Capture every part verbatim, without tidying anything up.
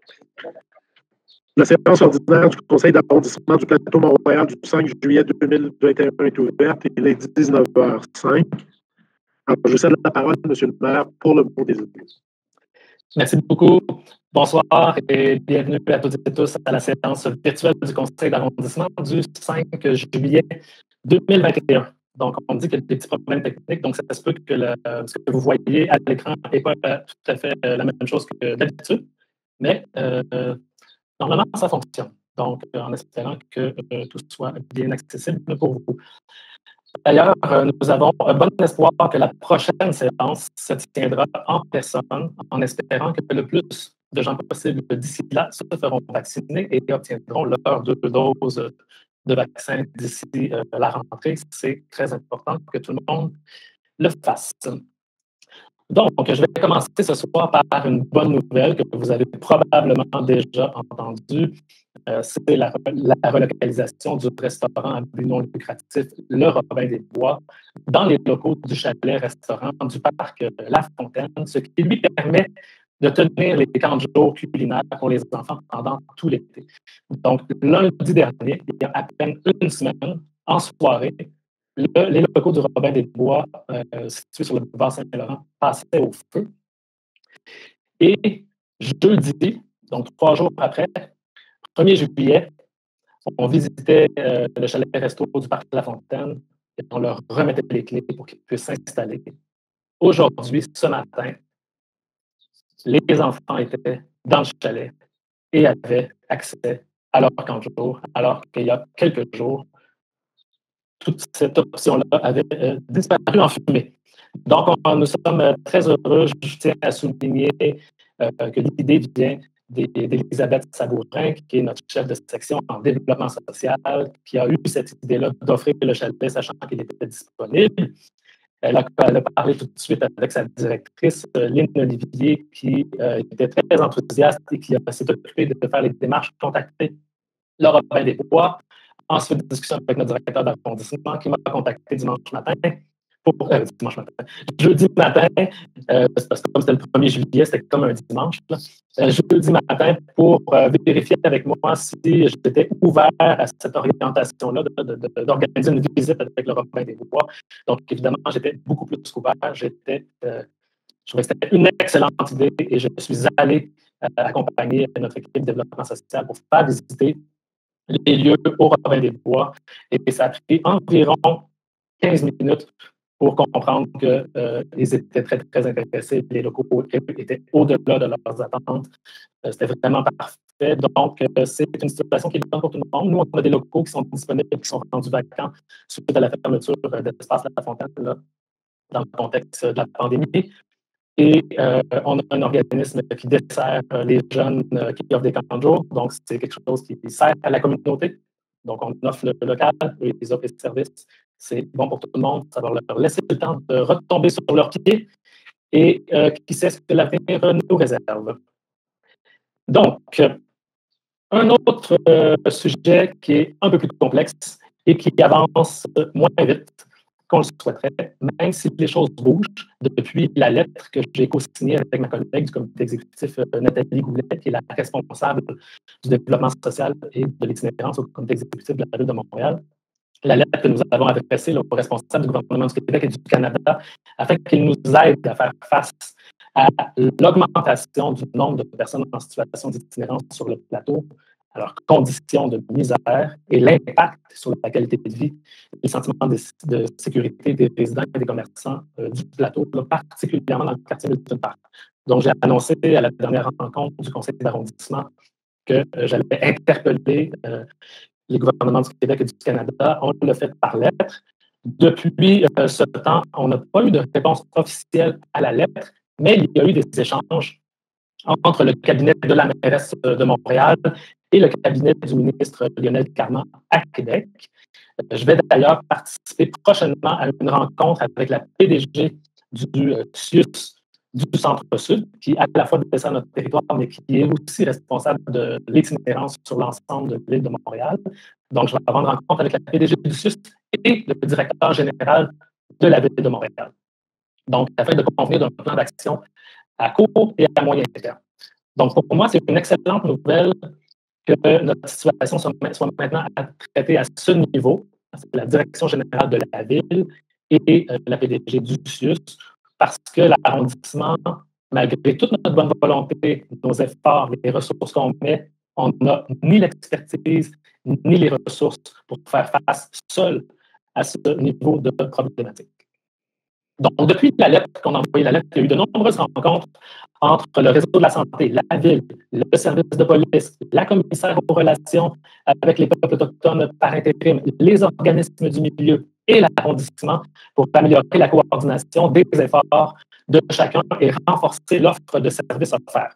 La séance ordinaire du conseil d'arrondissement du plateau Mont-Royal du cinq juillet deux mille vingt et un est ouverte. Il est dix-neuf heures cinq. Alors, je cède la parole à M. le maire pour le mot des élus. Merci beaucoup. Bonsoir et bienvenue à toutes et tous à la séance virtuelle du conseil d'arrondissement du cinq juillet deux mille vingt et un. Donc, on dit qu'il y a des petits problèmes techniques, donc ça se peut que le, ce que vous voyez à l'écran n'est pas tout à fait la même chose que d'habitude, mais euh, normalement, ça fonctionne. Donc, en espérant que euh, tout soit bien accessible pour vous. D'ailleurs, nous avons un bon espoir que la prochaine séance se tiendra en personne, en espérant que le plus de gens possible d'ici là se feront vacciner et obtiendront leurs deux doses de vaccin d'ici euh, la rentrée. C'est très important que tout le monde le fasse. Donc, je vais commencer ce soir par une bonne nouvelle que vous avez probablement déjà entendue. Euh, c'est la, la relocalisation du restaurant à but non lucratif Le Robin des Bois dans les locaux du chalet-restaurant du parc La Fontaine, ce qui lui permet de tenir les camps de jour culinaires pour les enfants pendant tout l'été. Donc, lundi dernier, il y a à peine une semaine, en soirée, le, les locaux du Robin des Bois, euh, situés sur le boulevard Saint-Laurent, passaient au feu. Et jeudi, donc trois jours après, premier juillet, on visitait euh, le chalet-resto du parc La Fontaine et on leur remettait les clés pour qu'ils puissent s'installer. Aujourd'hui, ce matin, les enfants étaient dans le chalet et avaient accès à leur camp de jour, alors qu'il y a quelques jours, toute cette option-là avait euh, disparu en fumée. Donc, on, nous sommes très heureux. Je tiens à souligner euh, que l'idée vient d'Élisabeth Sabourin, qui est notre chef de section en développement social, qui a eu cette idée-là d'offrir le chalet, sachant qu'il était disponible. Elle a, elle a parlé tout de suite avec sa directrice, Lynn Olivier, qui euh, était très enthousiaste et qui s'est occupée de faire les démarches, contacter le Robin des Bois. Ensuite, discussion avec notre directeur d'arrondissement qui m'a contacté dimanche matin. Pour, euh, dimanche matin. Jeudi matin, euh, parce que comme c'était le premier juillet, c'était comme un dimanche. Là, euh, jeudi matin, pour euh, vérifier avec moi si j'étais ouvert à cette orientation-là d'organiser une visite avec le Robin des Bois. Donc, évidemment, j'étais beaucoup plus ouvert. J'étais, euh, je trouvais que c'était une excellente idée et je suis allé euh, accompagner notre équipe de développement social pour faire visiter les lieux au Robin des Bois. Et ça a pris environ quinze minutes pour comprendre qu'ils euh, étaient très, très intéressés. Les locaux étaient au-delà de leurs attentes. Euh, C'était vraiment parfait. Donc, euh, c'est une situation qui est bonne pour tout le monde. Nous, on a des locaux qui sont disponibles, qui sont rendus vacants suite à la fermeture de l'espace La Fontaine, là, dans le contexte de la pandémie. Et euh, on a un organisme qui dessert euh, les jeunes euh, qui offrent des camps de jour. Donc, c'est quelque chose qui sert à la communauté. Donc, on offre le local et les offres et services. C'est bon pour tout le monde. Ça va leur laisser le temps de retomber sur leurs pieds et euh, qui sait ce que l'avenir nous réserve. Donc, un autre euh, sujet qui est un peu plus complexe et qui avance moins vite qu'on le souhaiterait, même si les choses bougent depuis la lettre que j'ai co-signée avec ma collègue du comité exécutif Nathalie Goulet, qui est la responsable du développement social et de l'itinérance au comité exécutif de la Ville de Montréal. La lettre que nous avons adressée aux responsables du gouvernement du Québec et du Canada afin qu'ils nous aident à faire face à l'augmentation du nombre de personnes en situation d'itinérance sur le plateau, à leurs conditions de misère et l'impact sur la qualité de vie et le sentiment de, de sécurité des résidents et des commerçants euh, du plateau, là, particulièrement dans le quartier Milton Park. Donc, j'ai annoncé à la dernière rencontre du conseil d'arrondissement que euh, j'allais interpeller euh, les gouvernements du Québec et du Canada. On l'a fait par lettre. Depuis euh, ce temps, on n'a pas eu de réponse officielle à la lettre, mais il y a eu des échanges entre le cabinet de la mairesse de Montréal et le cabinet du ministre Lionel Carman à Québec. Je vais d'ailleurs participer prochainement à une rencontre avec la P D G du euh, C I U S du Centre-Sud, qui à la fois dessert notre territoire, mais qui est aussi responsable de l'itinérance sur l'ensemble de l'île de Montréal. Donc, je vais avoir une rencontre avec la P D G du C I U S et le directeur général de la Ville de Montréal. Donc, afin de convenir d'un plan d'action à court et à moyen terme. Donc, pour moi, c'est une excellente nouvelle que notre situation soit, soit maintenant traitée à ce niveau. C'est la direction générale de la ville et euh, la P D G du C I U S, parce que l'arrondissement, malgré toute notre bonne volonté, nos efforts, les ressources qu'on met, on n'a ni l'expertise ni les ressources pour faire face seul à ce niveau de problématique. Donc, depuis la lettre qu'on a envoyée, la lettre, il y a eu de nombreuses rencontres entre le réseau de la santé, la ville, le service de police, la commissaire aux relations avec les peuples autochtones par intérim, les organismes du milieu et l'arrondissement pour améliorer la coordination des efforts de chacun et renforcer l'offre de services offerts.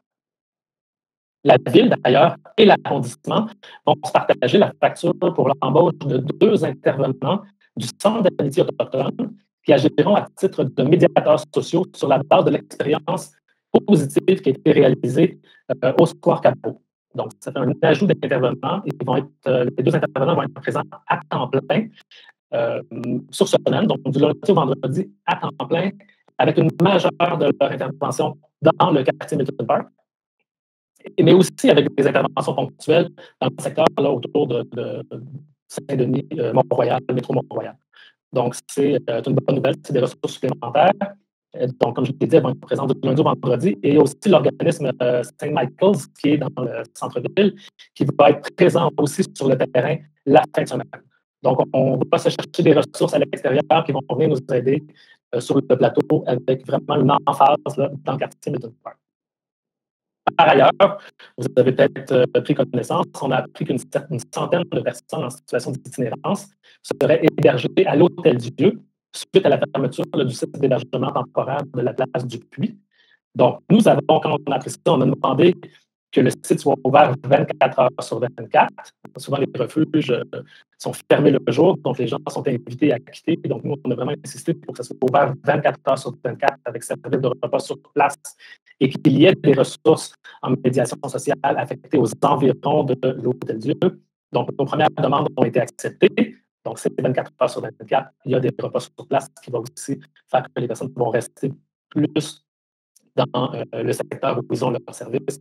La ville, d'ailleurs, et l'arrondissement vont se partager la facture pour l'embauche de deux intervenants du Centre d'amitié autochtone qui agiront à titre de médiateurs sociaux sur la base de l'expérience positive qui a été réalisée euh, au Square Capot. Donc, ça fait un ajout d'intervenants et vont être, euh, les deux intervenants vont être présents à temps plein euh, sur ce semaine, donc du lundi au vendredi à temps plein, avec une majeure de leur intervention dans le quartier Milton Park, mais aussi avec des interventions ponctuelles dans le secteur là, autour de, de Saint-Denis, euh, Mont-Royal, le métro Mont-Royal. Donc, c'est euh, une bonne nouvelle, c'est des ressources supplémentaires. Euh, donc, comme je l'ai dit, elles vont être présentes du lundi au vendredi. Et aussi l'organisme euh, Saint Michael's, qui est dans le centre-ville, qui va être présent aussi sur le terrain la fin de semaine. Donc, on va se chercher des ressources à l'extérieur qui vont venir nous aider euh, sur le plateau avec vraiment une emphase là, dans le quartier Milton Park. Par ailleurs, vous avez peut-être euh, pris connaissance, on a appris qu'une une centaine de personnes en situation d'itinérance seraient hébergées à l'Hôtel Dieu suite à la fermeture là, du site d'hébergement temporaire de la place du Puy. Donc, nous avons, quand on a appris ça, on a demandé que le site soit ouvert vingt-quatre heures sur vingt-quatre. Souvent, les refuges euh, sont fermés le jour, donc les gens sont invités à quitter. Donc, nous, on a vraiment insisté pour que ça soit ouvert vingt-quatre heures sur vingt-quatre avec service de repas sur place et qu'il y ait des ressources en médiation sociale affectées aux environs de l'Hôtel Dieu. Donc, nos premières demandes ont été acceptées. Donc, c'est vingt-quatre heures sur vingt-quatre. Il y a des repas sur place qui vont aussi faire que les personnes vont rester plus dans euh, le secteur où ils ont leur service.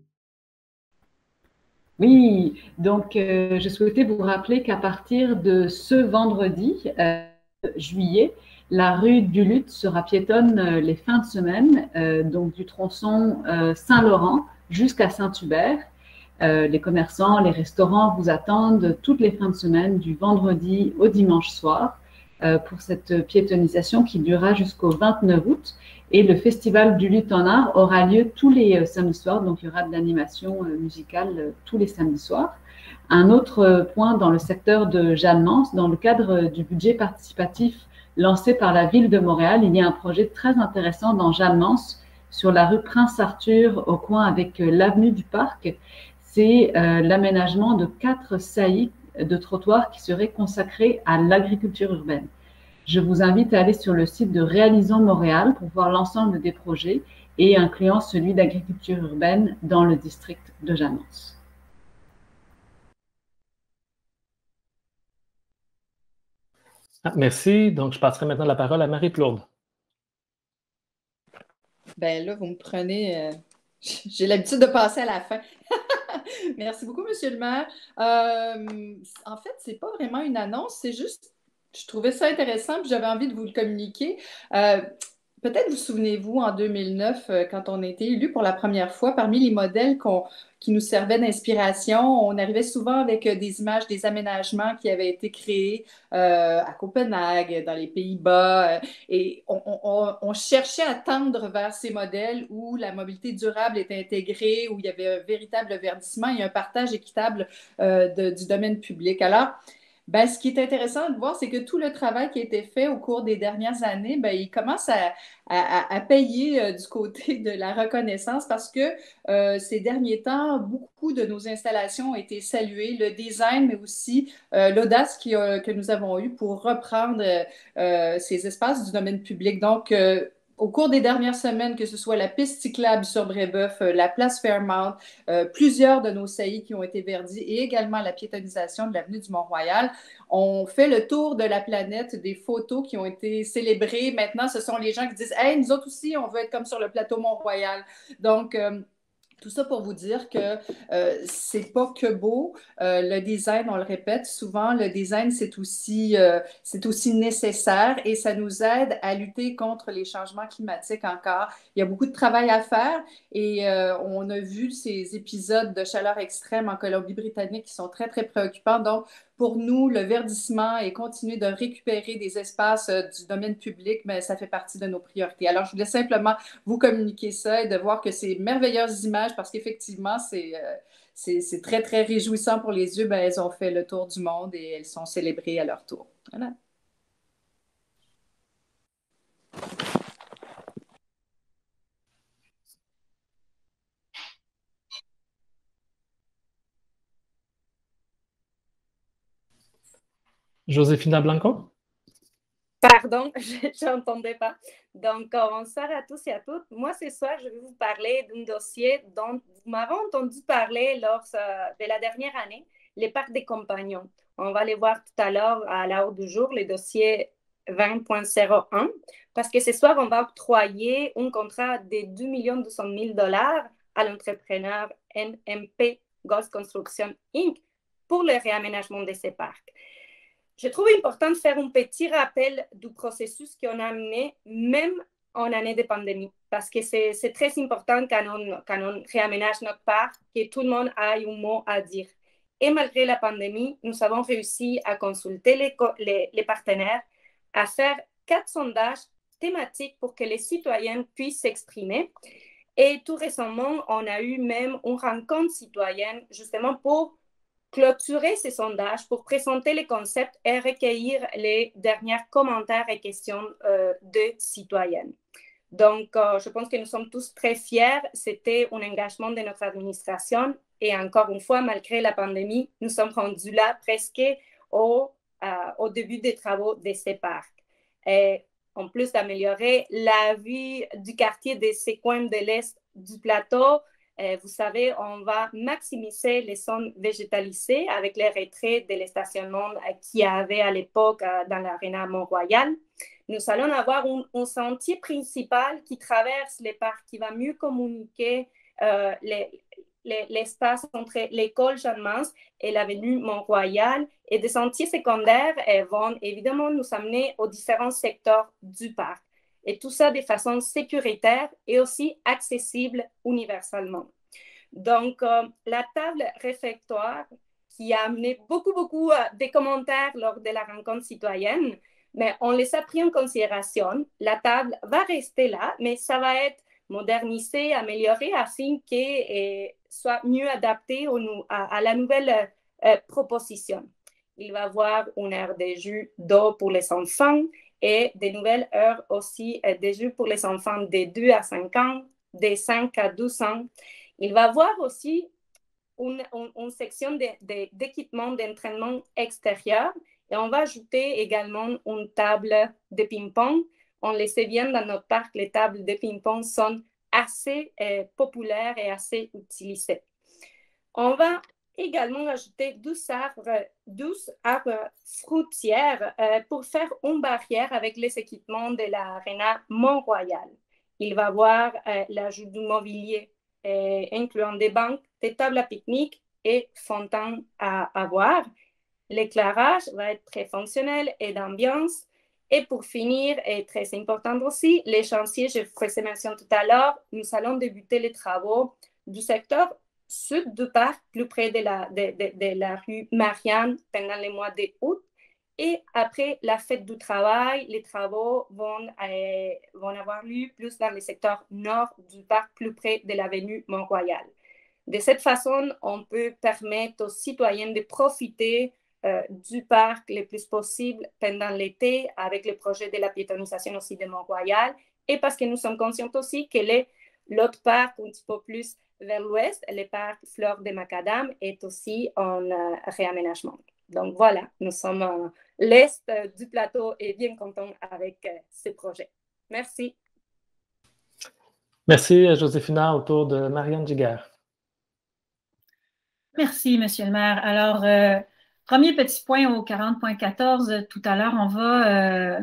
Oui, donc euh, je souhaitais vous rappeler qu'à partir de ce vendredi, euh, juillet, la rue du Luth sera piétonne euh, les fins de semaine, euh, donc du tronçon euh, Saint-Laurent jusqu'à Saint-Hubert. Euh, les commerçants, les restaurants vous attendent toutes les fins de semaine, du vendredi au dimanche soir, euh, pour cette piétonnisation qui durera jusqu'au vingt-neuf août. Et le Festival du Luth en art aura lieu tous les euh, samedis soirs, donc il y aura de l'animation euh, musicale euh, tous les samedis soirs. Un autre euh, point dans le secteur de Jeanne-Mance, dans le cadre euh, du budget participatif lancé par la ville de Montréal, il y a un projet très intéressant dans Jeanne-Mance, sur la rue Prince-Arthur, au coin avec euh, l'avenue du Parc. C'est euh, l'aménagement de quatre saillies de trottoirs qui seraient consacrés à l'agriculture urbaine. Je vous invite à aller sur le site de Réalisons Montréal pour voir l'ensemble des projets et incluant celui d'agriculture urbaine dans le district de Jeanne-Mance. Ah, merci. Donc, je passerai maintenant la parole à Marie-Claude. Ben là, vous me prenez... Euh, j'ai l'habitude de passer à la fin. Merci beaucoup, Monsieur le maire. Euh, en fait, c'est pas vraiment une annonce, c'est juste... Je trouvais ça intéressant, puis j'avais envie de vous le communiquer. Euh, peut-être vous souvenez-vous, en deux mille neuf, euh, quand on a été élu pour la première fois, parmi les modèles qu'on, qui nous servaient d'inspiration, on arrivait souvent avec euh, des images, des aménagements qui avaient été créés euh, à Copenhague, dans les Pays-Bas, euh, et on, on, on cherchait à tendre vers ces modèles où la mobilité durable était intégrée, où il y avait un véritable verdissement et un partage équitable euh, de, du domaine public. Alors, ben, ce qui est intéressant de voir, c'est que tout le travail qui a été fait au cours des dernières années, ben, il commence à, à, à payer euh, du côté de la reconnaissance parce que euh, ces derniers temps, beaucoup de nos installations ont été saluées, le design, mais aussi euh, l'audace qui, euh, que nous avons eue pour reprendre euh, ces espaces du domaine public. Donc, euh, au cours des dernières semaines, que ce soit la piste cyclable sur Brébeuf, la place Fairmount, euh, plusieurs de nos saillies qui ont été verdis et également la piétonnisation de l'avenue du Mont-Royal, on fait le tour de la planète des photos qui ont été célébrées. Maintenant, ce sont les gens qui disent « Hey, nous autres aussi, on veut être comme sur le plateau Mont-Royal. » Donc, euh, Tout ça pour vous dire que euh, c'est pas que beau. Euh, le design, on le répète souvent, le design, c'est aussi, euh, c'est aussi nécessaire et ça nous aide à lutter contre les changements climatiques encore. Il y a beaucoup de travail à faire et euh, on a vu ces épisodes de chaleur extrême en Colombie-Britannique qui sont très, très préoccupants. Donc, pour nous, le verdissement et continuer de récupérer des espaces euh, du domaine public, mais ça fait partie de nos priorités. Alors, je voulais simplement vous communiquer ça et de voir que ces merveilleuses images, parce qu'effectivement, c'est euh, c'est c'est très, très réjouissant pour les yeux, ben, elles ont fait le tour du monde et elles sont célébrées à leur tour. Voilà. Josefina Blanco? Pardon, je n'entendais pas. Donc, bonsoir à tous et à toutes. Moi, ce soir, je vais vous parler d'un dossier dont vous m'avez entendu parler lors de la dernière année, les parcs des compagnons. On va les voir tout à l'heure à l'heure du jour, le dossier vingt point zéro un, parce que ce soir, on va octroyer un contrat de deux millions deux cent mille dollars à l'entrepreneur N M P Golf Construction Incorporated pour le réaménagement de ces parcs. Je trouve important de faire un petit rappel du processus qu'on a mené, même en année de pandémie, parce que c'est très important quand on, quand on réaménage notre parc, que tout le monde ait un mot à dire. Et malgré la pandémie, nous avons réussi à consulter les, les, les partenaires, à faire quatre sondages thématiques pour que les citoyens puissent s'exprimer. Et tout récemment, on a eu même une rencontre citoyenne justement pour clôturer ces sondages, pour présenter les concepts et recueillir les derniers commentaires et questions euh, de citoyennes. Donc, euh, je pense que nous sommes tous très fiers. C'était un engagement de notre administration. Et encore une fois, malgré la pandémie, nous sommes rendus là presque au, euh, au début des travaux de ces parcs. Et en plus d'améliorer la vie du quartier de ces coins de l'Est du plateau, Euh, vous savez, on va maximiser les zones végétalisées avec les retraits de l'estationnement qu'il y avait à l'époque euh, dans l'aréna Mont-Royal. Nous allons avoir un, un sentier principal qui traverse les parcs, qui va mieux communiquer euh, l'espace les, les, entre l'école Jeanne-Mance et l'avenue Mont-Royal. Et des sentiers secondaires euh, vont évidemment nous amener aux différents secteurs du parc. Et tout ça de façon sécuritaire et aussi accessible universellement. Donc, euh, la table réfectoire qui a amené beaucoup, beaucoup euh, de commentaires lors de la rencontre citoyenne, mais on les a pris en considération. La table va rester là, mais ça va être modernisé, amélioré afin qu'elle soit mieux adaptée au, à, à la nouvelle euh, proposition. Il va y avoir une aire de jus d'eau pour les enfants, et des nouvelles heures aussi euh, de jeux pour les enfants de deux à cinq ans, de cinq à douze ans. Il va y avoir aussi une, une, une section d'équipement de, de, d'entraînement extérieur et on va ajouter également une table de ping-pong. On le sait bien dans notre parc, les tables de ping-pong sont assez euh, populaires et assez utilisées. On va également ajouter douze arbres, douze arbres fruitières euh, pour faire une barrière avec les équipements de l'aréna Mont-Royal. Il va y avoir euh, l'ajout du mobilier, euh, incluant des bancs, des tables à pique-nique et fontaines à, à boire. L'éclairage va être très fonctionnel et d'ambiance. Et pour finir, et très important aussi, les chantiers, je faisais mention tout à l'heure, nous allons débuter les travaux du secteur sud du parc, plus près de la, de, de, de la rue Marianne pendant les mois d'août. Et après la fête du travail, les travaux vont, euh, vont avoir lieu plus dans le secteur nord du parc, plus près de l'avenue Mont-Royal. De cette façon, on peut permettre aux citoyens de profiter euh, du parc le plus possible pendant l'été avec le projet de la piétonisation aussi de Mont-Royal et parce que nous sommes conscients aussi que l'autre parc, un petit peu plus vers l'ouest, le parc Fleur de Macadam est aussi en euh, réaménagement. Donc voilà, nous sommes à l'est euh, du plateau et bien contents avec euh, ce projet. Merci. Merci, Josefina, autour de Marianne Giguère. Merci, Monsieur le maire. Alors, euh, premier petit point au quarante point quatorze, tout à l'heure, on va euh,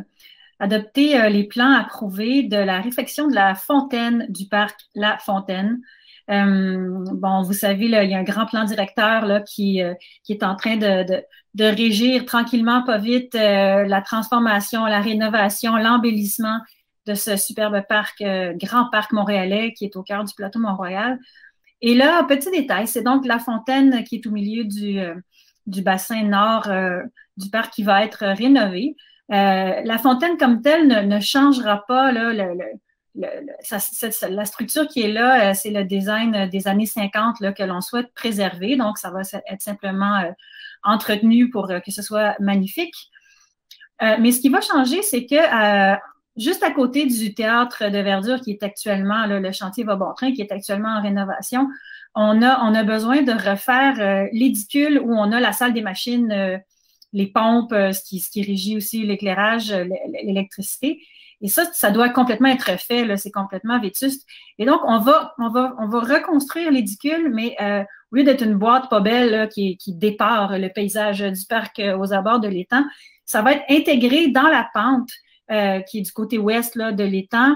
adopter euh, les plans approuvés de la réfection de la fontaine du parc La Fontaine. Euh, bon, vous savez, là, il y a un grand plan directeur là, qui, euh, qui est en train de, de, de régir tranquillement, pas vite, euh, la transformation, la rénovation, l'embellissement de ce superbe parc, euh, grand parc montréalais qui est au cœur du plateau Mont-Royal. Et là, petit détail, c'est donc la fontaine qui est au milieu du, euh, du bassin nord euh, du parc qui va être rénovée. Euh, la fontaine comme telle ne, ne changera pas là, le, le, le, le ça, ça, la structure qui est là, euh, c'est le design des années cinquante là, que l'on souhaite préserver. Donc, ça va être simplement euh, entretenu pour euh, que ce soit magnifique. Euh, mais ce qui va changer, c'est que euh, juste à côté du théâtre de verdure qui est actuellement, là, le chantier va bon train, qui est actuellement en rénovation, on a, on a besoin de refaire euh, l'édicule où on a la salle des machines, euh, les pompes, euh, ce, qui, ce qui régit aussi l'éclairage, l'électricité. Et ça, ça doit complètement être fait, là, c'est complètement vétuste. Et donc, on va, on va, on va reconstruire l'édicule, mais euh, au lieu d'être une boîte pas belle là, qui, qui dépare le paysage du parc euh, aux abords de l'étang, ça va être intégré dans la pente euh, qui est du côté ouest là, de l'étang,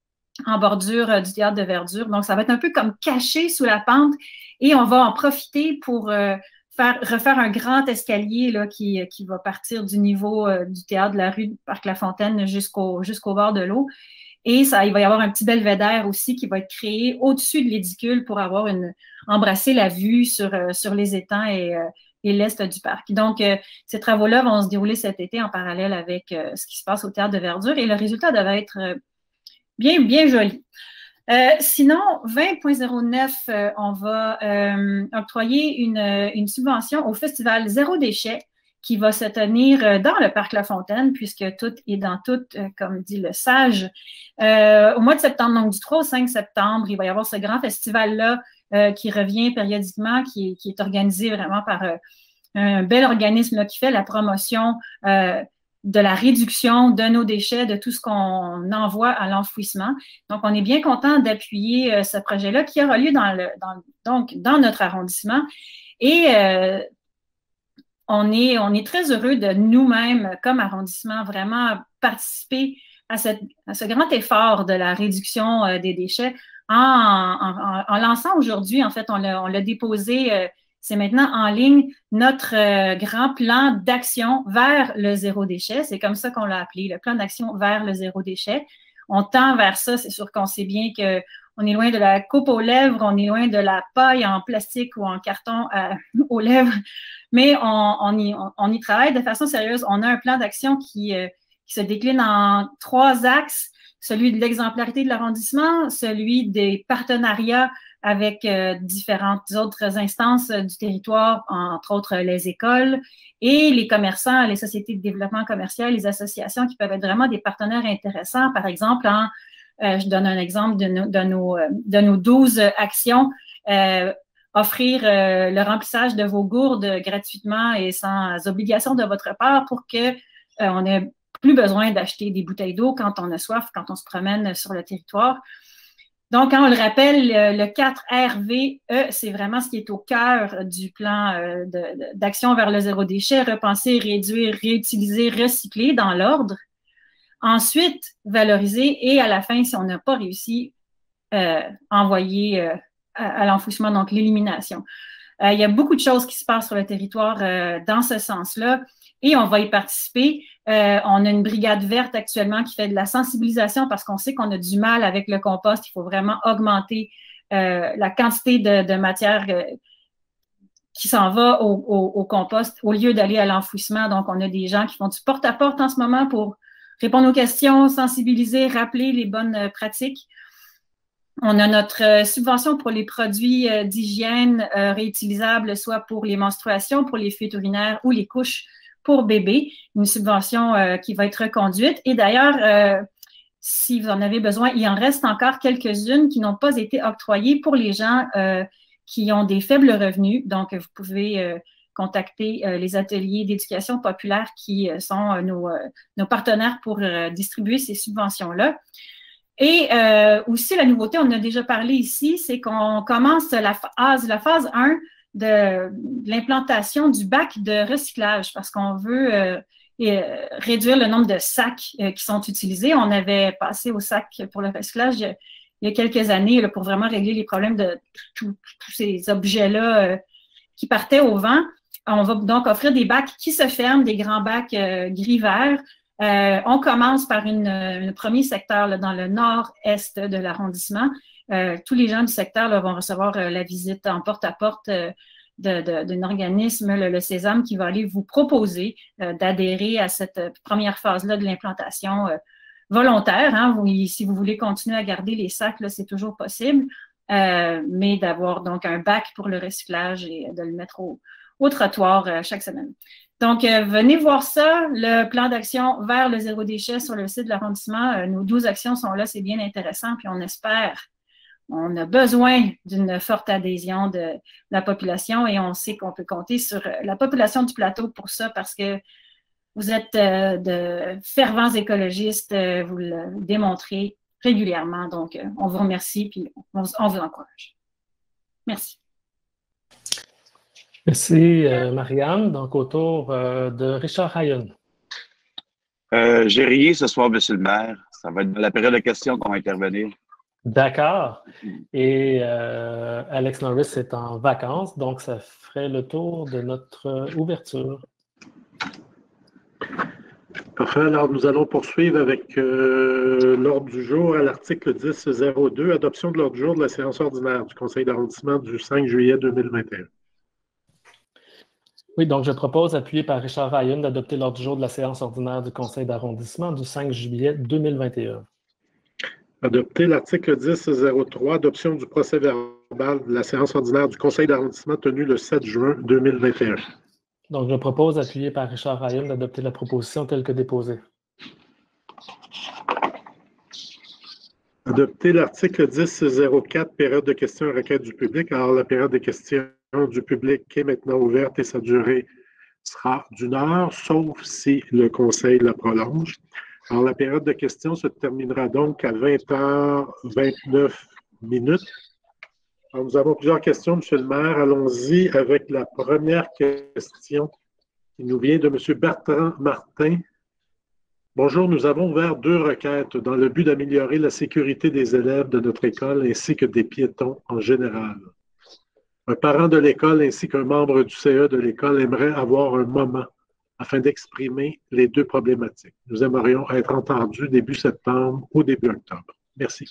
en bordure euh, du théâtre de verdure. Donc, ça va être un peu comme caché sous la pente et on va en profiter pour euh, faire, refaire un grand escalier là, qui, qui va partir du niveau euh, du théâtre de la rue Parc-la-Fontaine jusqu'au jusqu'au bord de l'eau. Et ça, il va y avoir un petit belvédère aussi qui va être créé au-dessus de l'édicule pour avoir une embrasser la vue sur, euh, sur les étangs et, euh, et l'est du parc. Donc, euh, ces travaux-là vont se dérouler cet été en parallèle avec euh, ce qui se passe au théâtre de verdure et le résultat devrait être euh, bien, bien joli. Euh, sinon, vingt point zéro neuf, euh, on va euh, octroyer une, une subvention au festival Zéro Déchet qui va se tenir dans le parc La Fontaine, puisque tout est dans tout, euh, comme dit le sage. Euh, au mois de septembre, donc du trois au cinq septembre, il va y avoir ce grand festival-là euh, qui revient périodiquement, qui, qui est organisé vraiment par euh, un bel organisme là, qui fait la promotion euh, de la réduction de nos déchets, de tout ce qu'on envoie à l'enfouissement. Donc, on est bien content d'appuyer euh, ce projet-là qui aura lieu dans, le, dans, donc, dans notre arrondissement. Et euh, on, est, on est très heureux de nous-mêmes, comme arrondissement, vraiment participer à, cette, à ce grand effort de la réduction euh, des déchets en, en, en lançant aujourd'hui, en fait, on l'a déposé euh, c'est maintenant en ligne notre euh, grand plan d'action vers le zéro déchet. C'est comme ça qu'on l'a appelé, le plan d'action vers le zéro déchet. On tend vers ça, c'est sûr qu'on sait bien qu'on est loin de la coupe aux lèvres, on est loin de la paille en plastique ou en carton à, aux lèvres, mais on, on, y, on, on y travaille de façon sérieuse. On a un plan d'action qui, euh, qui se décline en trois axes, celui de l'exemplarité de l'arrondissement, celui des partenariats avec euh, différentes autres instances euh, du territoire, entre autres euh, les écoles et les commerçants, les sociétés de développement commercial, les associations qui peuvent être vraiment des partenaires intéressants. Par exemple, en, euh, je donne un exemple de nos, de nos, de nos douze actions, euh, offrir euh, le remplissage de vos gourdes gratuitement et sans obligation de votre part pour que euh, on ait plus besoin d'acheter des bouteilles d'eau quand on a soif, quand on se promène sur le territoire. Donc, quand on le rappelle, le quatre R V E, c'est vraiment ce qui est au cœur du plan d'action vers le zéro déchet, repenser, réduire, réutiliser, recycler dans l'ordre. Ensuite, valoriser et à la fin, si on n'a pas réussi, euh, envoyer euh, à, à l'enfouissement, donc l'élimination. Euh, il y a beaucoup de choses qui se passent sur le territoire euh, dans ce sens-là et on va y participer. Euh, on a une brigade verte actuellement qui fait de la sensibilisation parce qu'on sait qu'on a du mal avec le compost. Il faut vraiment augmenter euh, la quantité de, de matière euh, qui s'en va au, au, au compost au lieu d'aller à l'enfouissement. Donc, on a des gens qui font du porte-à-porte en ce moment pour répondre aux questions, sensibiliser, rappeler les bonnes euh, pratiques. On a notre euh, subvention pour les produits euh, d'hygiène euh, réutilisables, soit pour les menstruations, pour les fuites urinaires ou les couches pour bébés, une subvention euh, qui va être reconduite. Et d'ailleurs, euh, si vous en avez besoin, il en reste encore quelques-unes qui n'ont pas été octroyées pour les gens euh, qui ont des faibles revenus. Donc, vous pouvez euh, contacter euh, les ateliers d'éducation populaire qui euh, sont euh, nos, euh, nos partenaires pour euh, distribuer ces subventions-là. Et euh, aussi, la nouveauté, on en a déjà parlé ici, c'est qu'on commence la phase, la phase un de, de l'implantation du bac de recyclage parce qu'on veut euh, et, euh, réduire le nombre de sacs euh, qui sont utilisés. On avait passé au sac pour le recyclage il il y a quelques années là, pour vraiment régler les problèmes de tous ces objets-là euh, qui partaient au vent. On va donc offrir des bacs qui se ferment, des grands bacs euh, gris-vert. Euh, on commence par une, un premier secteur là, dans le nord-est de l'arrondissement. Euh, tous les gens du secteur là, vont recevoir euh, la visite en porte-à-porte euh, d'un organisme, le, le Sésame, qui va aller vous proposer euh, d'adhérer à cette première phase-là de l'implantation euh, volontaire. Hein. Vous, si vous voulez continuer à garder les sacs, c'est toujours possible, euh, mais d'avoir donc un bac pour le recyclage et de le mettre au, au trottoir euh, chaque semaine. Donc, euh, venez voir ça, le plan d'action vers le zéro déchet sur le site de l'arrondissement. Euh, nos douze actions sont là, c'est bien intéressant, puis on espère, on a besoin d'une forte adhésion de la population et on sait qu'on peut compter sur la population du plateau pour ça parce que vous êtes euh, de fervents écologistes, euh, vous le démontrez régulièrement. Donc, euh, on vous remercie puis on, on vous encourage. Merci. Merci, euh, Marianne. Donc, autour euh, de Richard Ryan. Euh, J'ai rien ce soir, Monsieur le maire. Ça va être dans la période de questions qu'on va intervenir. D'accord. Et euh, Alex Norris est en vacances, donc ça ferait le tour de notre ouverture. Parfait. Alors, nous allons poursuivre avec euh, l'ordre du jour à l'article dix zéro deux, adoption de l'ordre du jour de la séance ordinaire du Conseil d'arrondissement du cinq juillet deux mille vingt et un. Oui, donc je propose, appuyé par Richard Ryan, d'adopter l'ordre du jour de la séance ordinaire du Conseil d'arrondissement du cinq juillet deux mille vingt et un. Adopter l'article dix zéro trois, adoption du procès-verbal de la séance ordinaire du Conseil d'arrondissement tenue le sept juin deux mille vingt et un. Donc, je propose, appuyé par Richard Ryan, d'adopter la proposition telle que déposée. Adopter l'article dix zéro quatre, période de questions et requêtes du public. Alors, la période de questions du public est maintenant ouverte et sa durée sera d'une heure, sauf si le Conseil la prolonge. Alors, la période de questions se terminera donc à vingt heures vingt-neuf minutes. Alors, nous avons plusieurs questions, Monsieur le maire. Allons-y avec la première question qui nous vient de M. Bertrand Martin. Bonjour, nous avons ouvert deux requêtes dans le but d'améliorer la sécurité des élèves de notre école ainsi que des piétons en général. Un parent de l'école ainsi qu'un membre du C E de l'école aimerait avoir un moment afin d'exprimer les deux problématiques. Nous aimerions être entendus début septembre ou début octobre. Merci.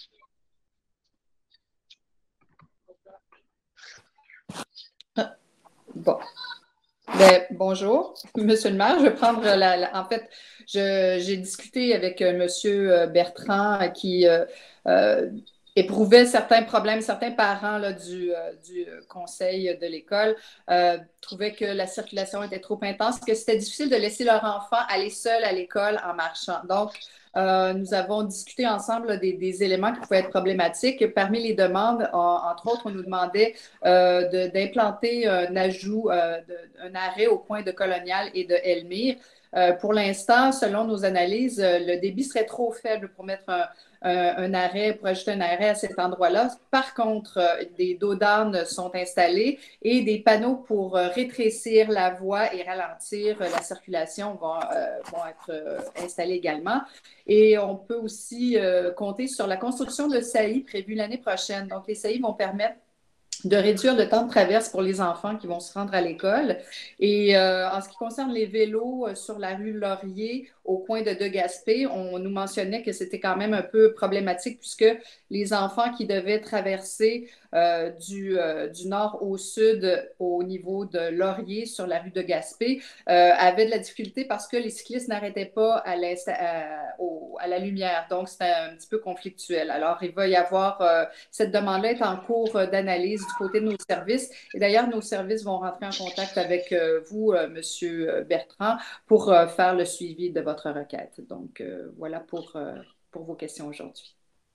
Bon. Ben, bonjour, Monsieur le maire. Je vais prendre la. la en fait, j'ai discuté avec euh, Monsieur Bertrand euh, qui euh, euh, éprouvait certains problèmes, certains parents là, du, euh, du conseil de l'école euh, trouvaient que la circulation était trop intense, que c'était difficile de laisser leur enfant aller seul à l'école en marchant. Donc, Euh, nous avons discuté ensemble là, des, des éléments qui pouvaient être problématiques. Parmi les demandes, en, entre autres, on nous demandait euh, d'implanter un ajout, euh, de, un arrêt au coin de Colonial et de Elmire. Euh, pour l'instant, selon nos analyses, euh, le débit serait trop faible pour mettre un, un, un arrêt, pour ajouter un arrêt à cet endroit-là. Par contre, euh, des dos d'âne sont installés et des panneaux pour euh, rétrécir la voie et ralentir euh, la circulation vont, euh, vont être euh, installés également. Et on peut aussi euh, compter sur la construction de saillies prévues l'année prochaine. Donc, les saillies vont permettre de réduire le temps de traverse pour les enfants qui vont se rendre à l'école. Et euh, en ce qui concerne les vélos euh, sur la rue Laurier, au coin de De Gaspé, on nous mentionnait que c'était quand même un peu problématique puisque les enfants qui devaient traverser euh, du, euh, du nord au sud au niveau de Laurier sur la rue de Gaspé euh, avaient de la difficulté parce que les cyclistes n'arrêtaient pas à, à, au, à la lumière. Donc, c'était un petit peu conflictuel. Alors, il va y avoir, euh, cette demande-là est en cours d'analyse du côté de nos services. Et d'ailleurs, nos services vont rentrer en contact avec euh, vous, euh, M. Bertrand, pour euh, faire le suivi de votre requête. Donc, euh, voilà pour, euh, pour vos questions aujourd'hui.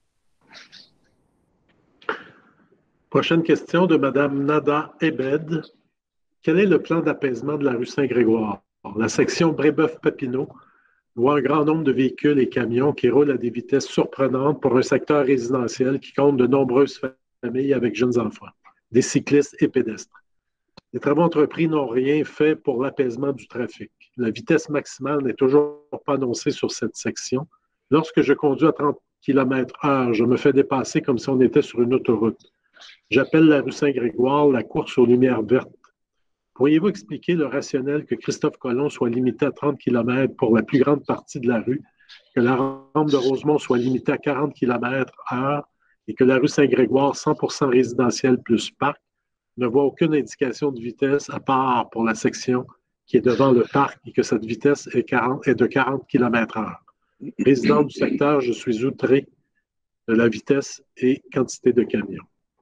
Prochaine question de Mme Nada Ebed. Quel est le plan d'apaisement de la rue Saint-Grégoire? La section Brébeuf-Papineau voit un grand nombre de véhicules et camions qui roulent à des vitesses surprenantes pour un secteur résidentiel qui compte de nombreuses familles avec jeunes enfants, des cyclistes et pédestres. Les travaux entrepris n'ont rien fait pour l'apaisement du trafic. La vitesse maximale n'est toujours pas annoncée sur cette section. Lorsque je conduis à trente kilomètres heure. Je me fais dépasser comme si on était sur une autoroute. J'appelle la rue Saint-Grégoire la course aux lumières vertes. Pourriez-vous expliquer le rationnel que Christophe Colomb soit limité à trente kilomètres pour la plus grande partie de la rue, que la rampe de Rosemont soit limitée à quarante kilomètres heure et que la rue Saint-Grégoire, cent pour cent résidentielle plus parc, ne voit aucune indication de vitesse à part pour la section qui est devant le parc et que cette vitesse est, quarante, est de quarante kilomètres heure. Résident du secteur, je suis outré de la vitesse et quantité de camions.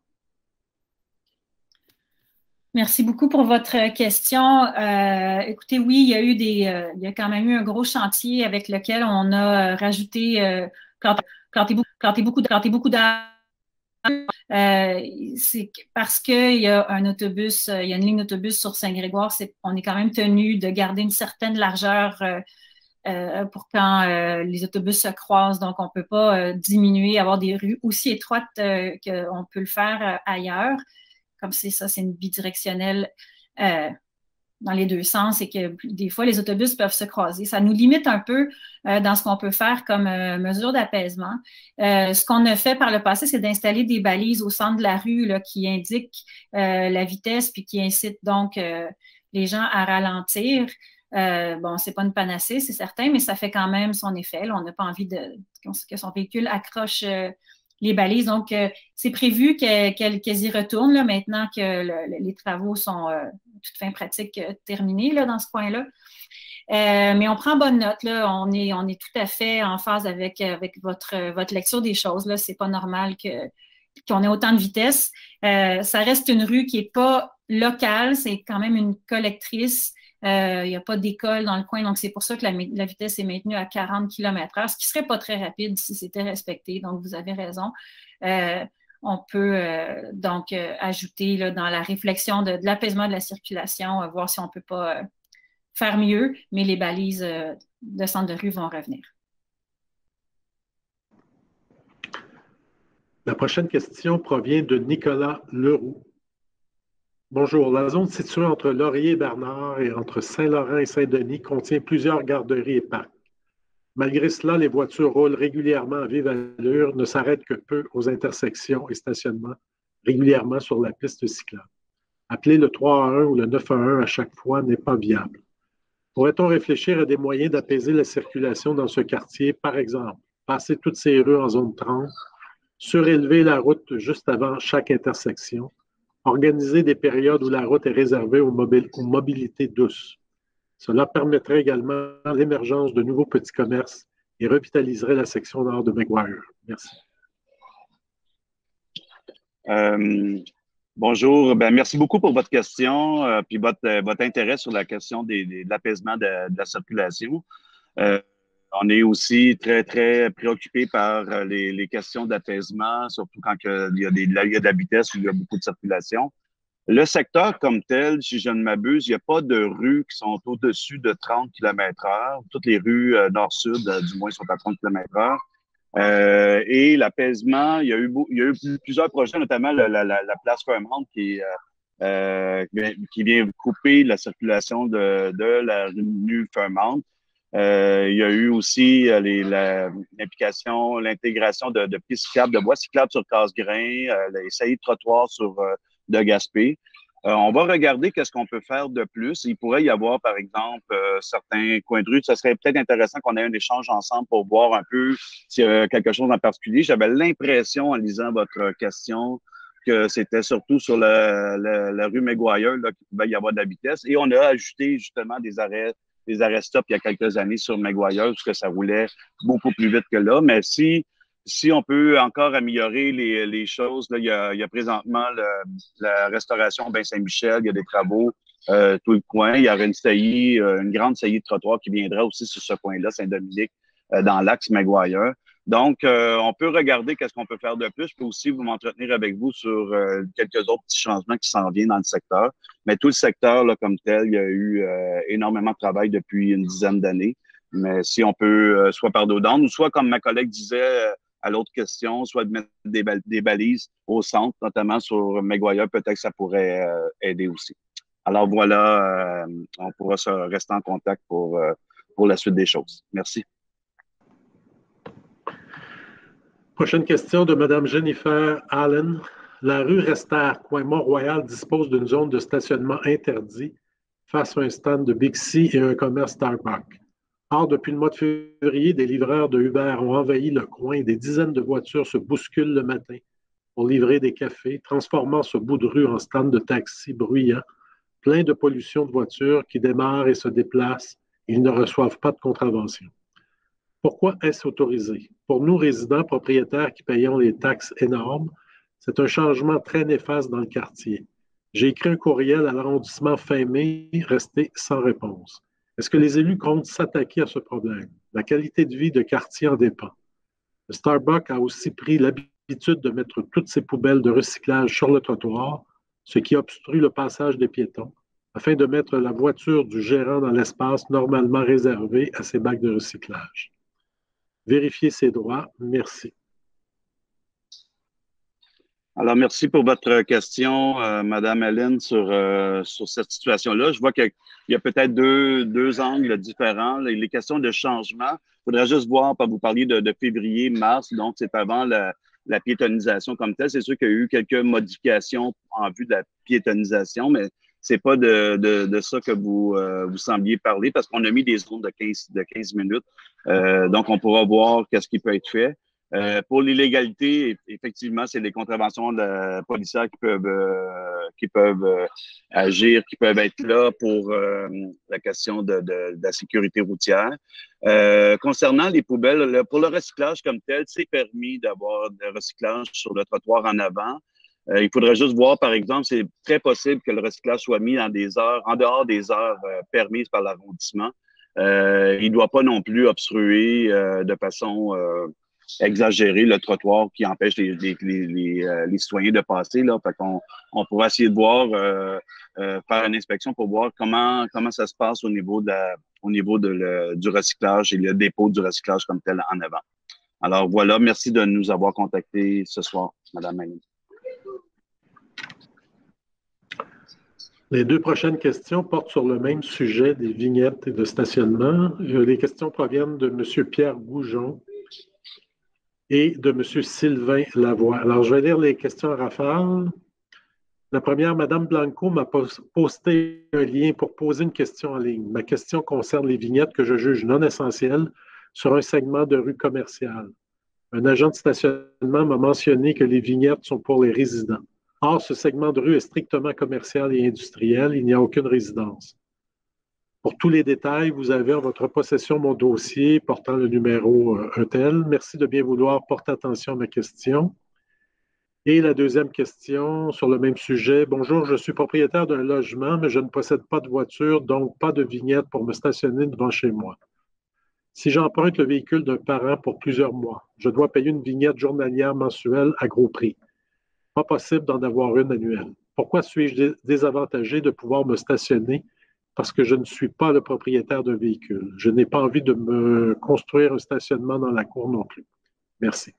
Merci beaucoup pour votre question. Euh, écoutez, oui, il y a eu des, euh, il y a quand même eu un gros chantier avec lequel on a rajouté, euh, planté, planté beaucoup, planté beaucoup, planté beaucoup d'arbres. Euh, c'est parce qu'il y a un autobus, il y a une ligne d'autobus sur Saint-Grégoire, c'est, on est quand même tenu de garder une certaine largeur euh, euh, pour quand euh, les autobus se croisent. Donc, on ne peut pas euh, diminuer, avoir des rues aussi étroites euh, qu'on peut le faire euh, ailleurs. Comme c'est ça, c'est une bidirectionnelle euh, dans les deux sens et que des fois, les autobus peuvent se croiser. Ça nous limite un peu euh, dans ce qu'on peut faire comme euh, mesure d'apaisement. Euh, ce qu'on a fait par le passé, c'est d'installer des balises au centre de la rue là, qui indiquent euh, la vitesse puis qui incitent donc euh, les gens à ralentir. Euh, bon, c'est pas une panacée, c'est certain, mais ça fait quand même son effet. Là, on n'a pas envie de, que son véhicule accroche euh, les balises. Donc, euh, c'est prévu qu'elles qu qu y retournent là, maintenant que le, le, les travaux sont euh, toute fin pratique euh, terminés là, dans ce coin-là. Euh, mais on prend bonne note. Là. On, est, on est tout à fait en phase avec, avec votre, votre lecture des choses. Ce n'est pas normal que, qu'on ait autant de vitesse. Euh, ça reste une rue qui n'est pas locale, c'est quand même une collectrice. Il euh, n'y a pas d'école dans le coin, donc c'est pour ça que la, la vitesse est maintenue à quarante kilomètres heure, ce qui ne serait pas très rapide si c'était respecté. Donc, vous avez raison. Euh, on peut euh, donc euh, ajouter là, dans la réflexion de, de l'apaisement de la circulation, euh, voir si on ne peut pas euh, faire mieux, mais les balises euh, de centre de rue vont revenir. La prochaine question provient de Nicolas Leroux. Bonjour. La zone située entre Laurier et Bernard et entre Saint-Laurent et Saint-Denis contient plusieurs garderies et parcs. Malgré cela, les voitures roulent régulièrement à vive allure, ne s'arrêtent que peu aux intersections et stationnements régulièrement sur la piste cyclable. Appeler le trois un un ou le neuf un un à chaque fois n'est pas viable. Pourrait-on réfléchir à des moyens d'apaiser la circulation dans ce quartier, par exemple, passer toutes ces rues en zone trente, surélever la route juste avant chaque intersection, organiser des périodes où la route est réservée aux, mobil aux mobilités douces. Cela permettrait également l'émergence de nouveaux petits commerces et revitaliserait la section nord de McGuire. Merci. Euh, bonjour. Ben, merci beaucoup pour votre question euh, puis votre, euh, votre intérêt sur la question des, des, de l'apaisement de, de la circulation. Euh, on est aussi très, très préoccupé par les, les questions d'apaisement, surtout quand il y a, des, il y a de la vitesse ou il y a beaucoup de circulation. Le secteur comme tel, si je ne m'abuse, il n'y a pas de rues qui sont au-dessus de trente kilomètres heure. Toutes les rues euh, nord-sud, euh, du moins, sont à trente kilomètres heure. Euh, et l'apaisement, il y a eu, il y a eu plusieurs projets, notamment la, la, la place Fairmount qui, euh, qui vient couper la circulation de, de la rue Fairmount. Euh, il y a eu aussi euh, l'implication, l'intégration de, de pistes cyclables, de voies cyclables sur Casgrain, euh, les saillies de trottoirs sur euh, de Gaspé. Euh, on va regarder qu'est-ce qu'on peut faire de plus. Il pourrait y avoir, par exemple, euh, certains coins de rue. Ça serait peut-être intéressant qu'on ait un échange ensemble pour voir un peu s'il y a quelque chose en particulier. J'avais l'impression, en lisant votre question, que c'était surtout sur la, la, la rue McGuire là, qu'il pouvait y avoir de la vitesse. Et on a ajouté justement des arrêts des arrêts stop il y a quelques années sur McGuire, parce que ça roulait beaucoup plus vite que là. Mais si, si on peut encore améliorer les, les choses, là, il, y a, il y a présentement le, la restauration Bain-Saint-Michel, il y a des travaux euh, tout le coin. Il y aura une saillie, une grande saillie de trottoir qui viendra aussi sur ce coin-là, Saint-Dominique, euh, dans l'axe McGuire. Donc, euh, on peut regarder qu'est-ce qu'on peut faire de plus. Je peux aussi vous m'entretenir avec vous sur euh, quelques autres petits changements qui s'en viennent dans le secteur. Mais tout le secteur, là, comme tel, il y a eu euh, énormément de travail depuis une dizaine d'années. Mais si on peut, euh, soit par dos d'âne, ou soit, comme ma collègue disait euh, à l'autre question, soit de mettre des, bal des balises au centre, notamment sur McGuire, peut-être que ça pourrait euh, aider aussi. Alors voilà, euh, on pourra se rester en contact pour, euh, pour la suite des choses. Merci. Prochaine question de Mme Jennifer Allen. La rue Restère, coin Mont-Royal, dispose d'une zone de stationnement interdit face à un stand de Bixi et un commerce Starbucks. Or, depuis le mois de février, des livreurs de Uber ont envahi le coin et des dizaines de voitures se bousculent le matin pour livrer des cafés, transformant ce bout de rue en stand de taxi bruyant, plein de pollution de voitures qui démarrent et se déplacent. Ils ne reçoivent pas de contravention. Pourquoi est-ce autorisé? Pour nous, résidents, propriétaires qui payons les taxes énormes, c'est un changement très néfaste dans le quartier. J'ai écrit un courriel à l'arrondissement fin mai, resté sans réponse. Est-ce que les élus comptent s'attaquer à ce problème? La qualité de vie de quartier en dépend. Le Starbucks a aussi pris l'habitude de mettre toutes ses poubelles de recyclage sur le trottoir, ce qui obstrue le passage des piétons, afin de mettre la voiture du gérant dans l'espace normalement réservé à ses bacs de recyclage. Vérifiez ses droits. Merci. Alors, merci pour votre question, euh, Madame Hélène, sur, euh, sur cette situation-là. Je vois qu'il y a peut-être deux, deux angles différents. Les, les questions de changement, il faudrait juste voir, vous parliez de, de février, mars, donc c'est avant la, la piétonisation comme telle. C'est sûr qu'il y a eu quelques modifications en vue de la piétonisation, mais c'est pas de, de, de ça que vous, euh, vous sembliez parler parce qu'on a mis des zones de quinze, de quinze minutes. Euh, donc, on pourra voir qu'est-ce qui peut être fait. Euh, pour l'illégalité, effectivement, c'est les contraventions de policières qui peuvent, euh, qui peuvent euh, agir, qui peuvent être là pour euh, la question de, de, de la sécurité routière. Euh, concernant les poubelles, là, pour le recyclage comme tel, c'est permis d'avoir de recyclage sur le trottoir en avant. Euh, il faudrait juste voir, par exemple, c'est très possible que le recyclage soit mis dans des heures, en dehors des heures euh, permises par l'arrondissement. Euh, il ne doit pas non plus obstruer euh, de façon euh, exagérée le trottoir qui empêche les, les, les, les, euh, les citoyens de passer. Là. Fait qu'on, on pourra essayer de voir, euh, euh, faire une inspection pour voir comment, comment ça se passe au niveau, de la, au niveau de le, du recyclage et le dépôt du recyclage comme tel en avant. Alors voilà, merci de nous avoir contactés ce soir, Mme Maline. Les deux prochaines questions portent sur le même sujet des vignettes et de stationnement. Les questions proviennent de M. Pierre Goujon et de M. Sylvain Lavoie. Alors, je vais lire les questions à rafale. La première, Mme Blanco m'a posté un lien pour poser une question en ligne. Ma question concerne les vignettes que je juge non essentielles sur un segment de rue commerciale. Un agent de stationnement m'a mentionné que les vignettes sont pour les résidents. Or, ce segment de rue est strictement commercial et industriel. Il n'y a aucune résidence. Pour tous les détails, vous avez en votre possession mon dossier portant le numéro un tel. Merci de bien vouloir porter attention à ma question. Et la deuxième question sur le même sujet. Bonjour, je suis propriétaire d'un logement, mais je ne possède pas de voiture, donc pas de vignette pour me stationner devant chez moi. Si j'emprunte le véhicule d'un parent pour plusieurs mois, je dois payer une vignette journalière mensuelle à gros prix. Pas possible d'en avoir une annuelle. Pourquoi suis-je désavantagé de pouvoir me stationner? Parce que je ne suis pas le propriétaire d'un véhicule. Je n'ai pas envie de me construire un stationnement dans la cour non plus. Merci.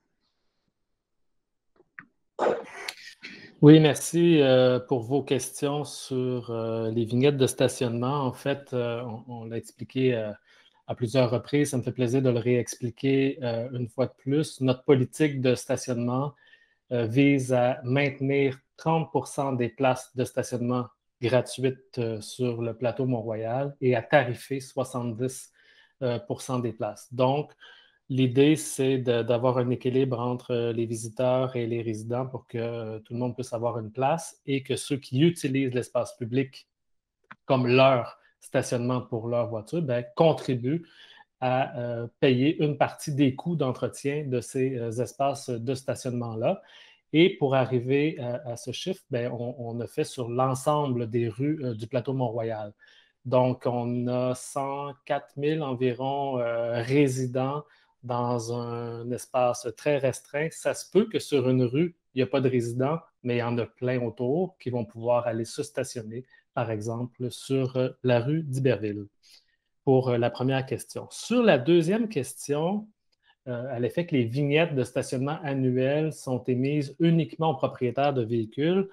Oui, merci euh, pour vos questions sur euh, les vignettes de stationnement. En fait, euh, on, on l'a expliqué euh, à plusieurs reprises. Ça me fait plaisir de le réexpliquer euh, une fois de plus. Notre politique de stationnement euh, vise à maintenir trente pour cent des places de stationnement gratuites euh, sur le plateau Mont-Royal et à tarifer soixante-dix pour cent des places. Donc, l'idée, c'est d'avoir un équilibre entre les visiteurs et les résidents pour que tout le monde puisse avoir une place et que ceux qui utilisent l'espace public comme leur stationnement pour leur voiture ben, contribuent à euh, payer une partie des coûts d'entretien de ces euh, espaces de stationnement-là. Et pour arriver à, à ce chiffre, ben, on, on a fait sur l'ensemble des rues euh, du plateau Mont-Royal. Donc, on a cent quatre mille environ euh, résidents dans un espace très restreint. Ça se peut que sur une rue, il n'y a pas de résidents, mais il y en a plein autour qui vont pouvoir aller se stationner, par exemple, sur euh, la rue d'Iberville. Pour euh, la première question. Sur la deuxième question, euh, à l'effet que les vignettes de stationnement annuelles sont émises uniquement aux propriétaires de véhicules,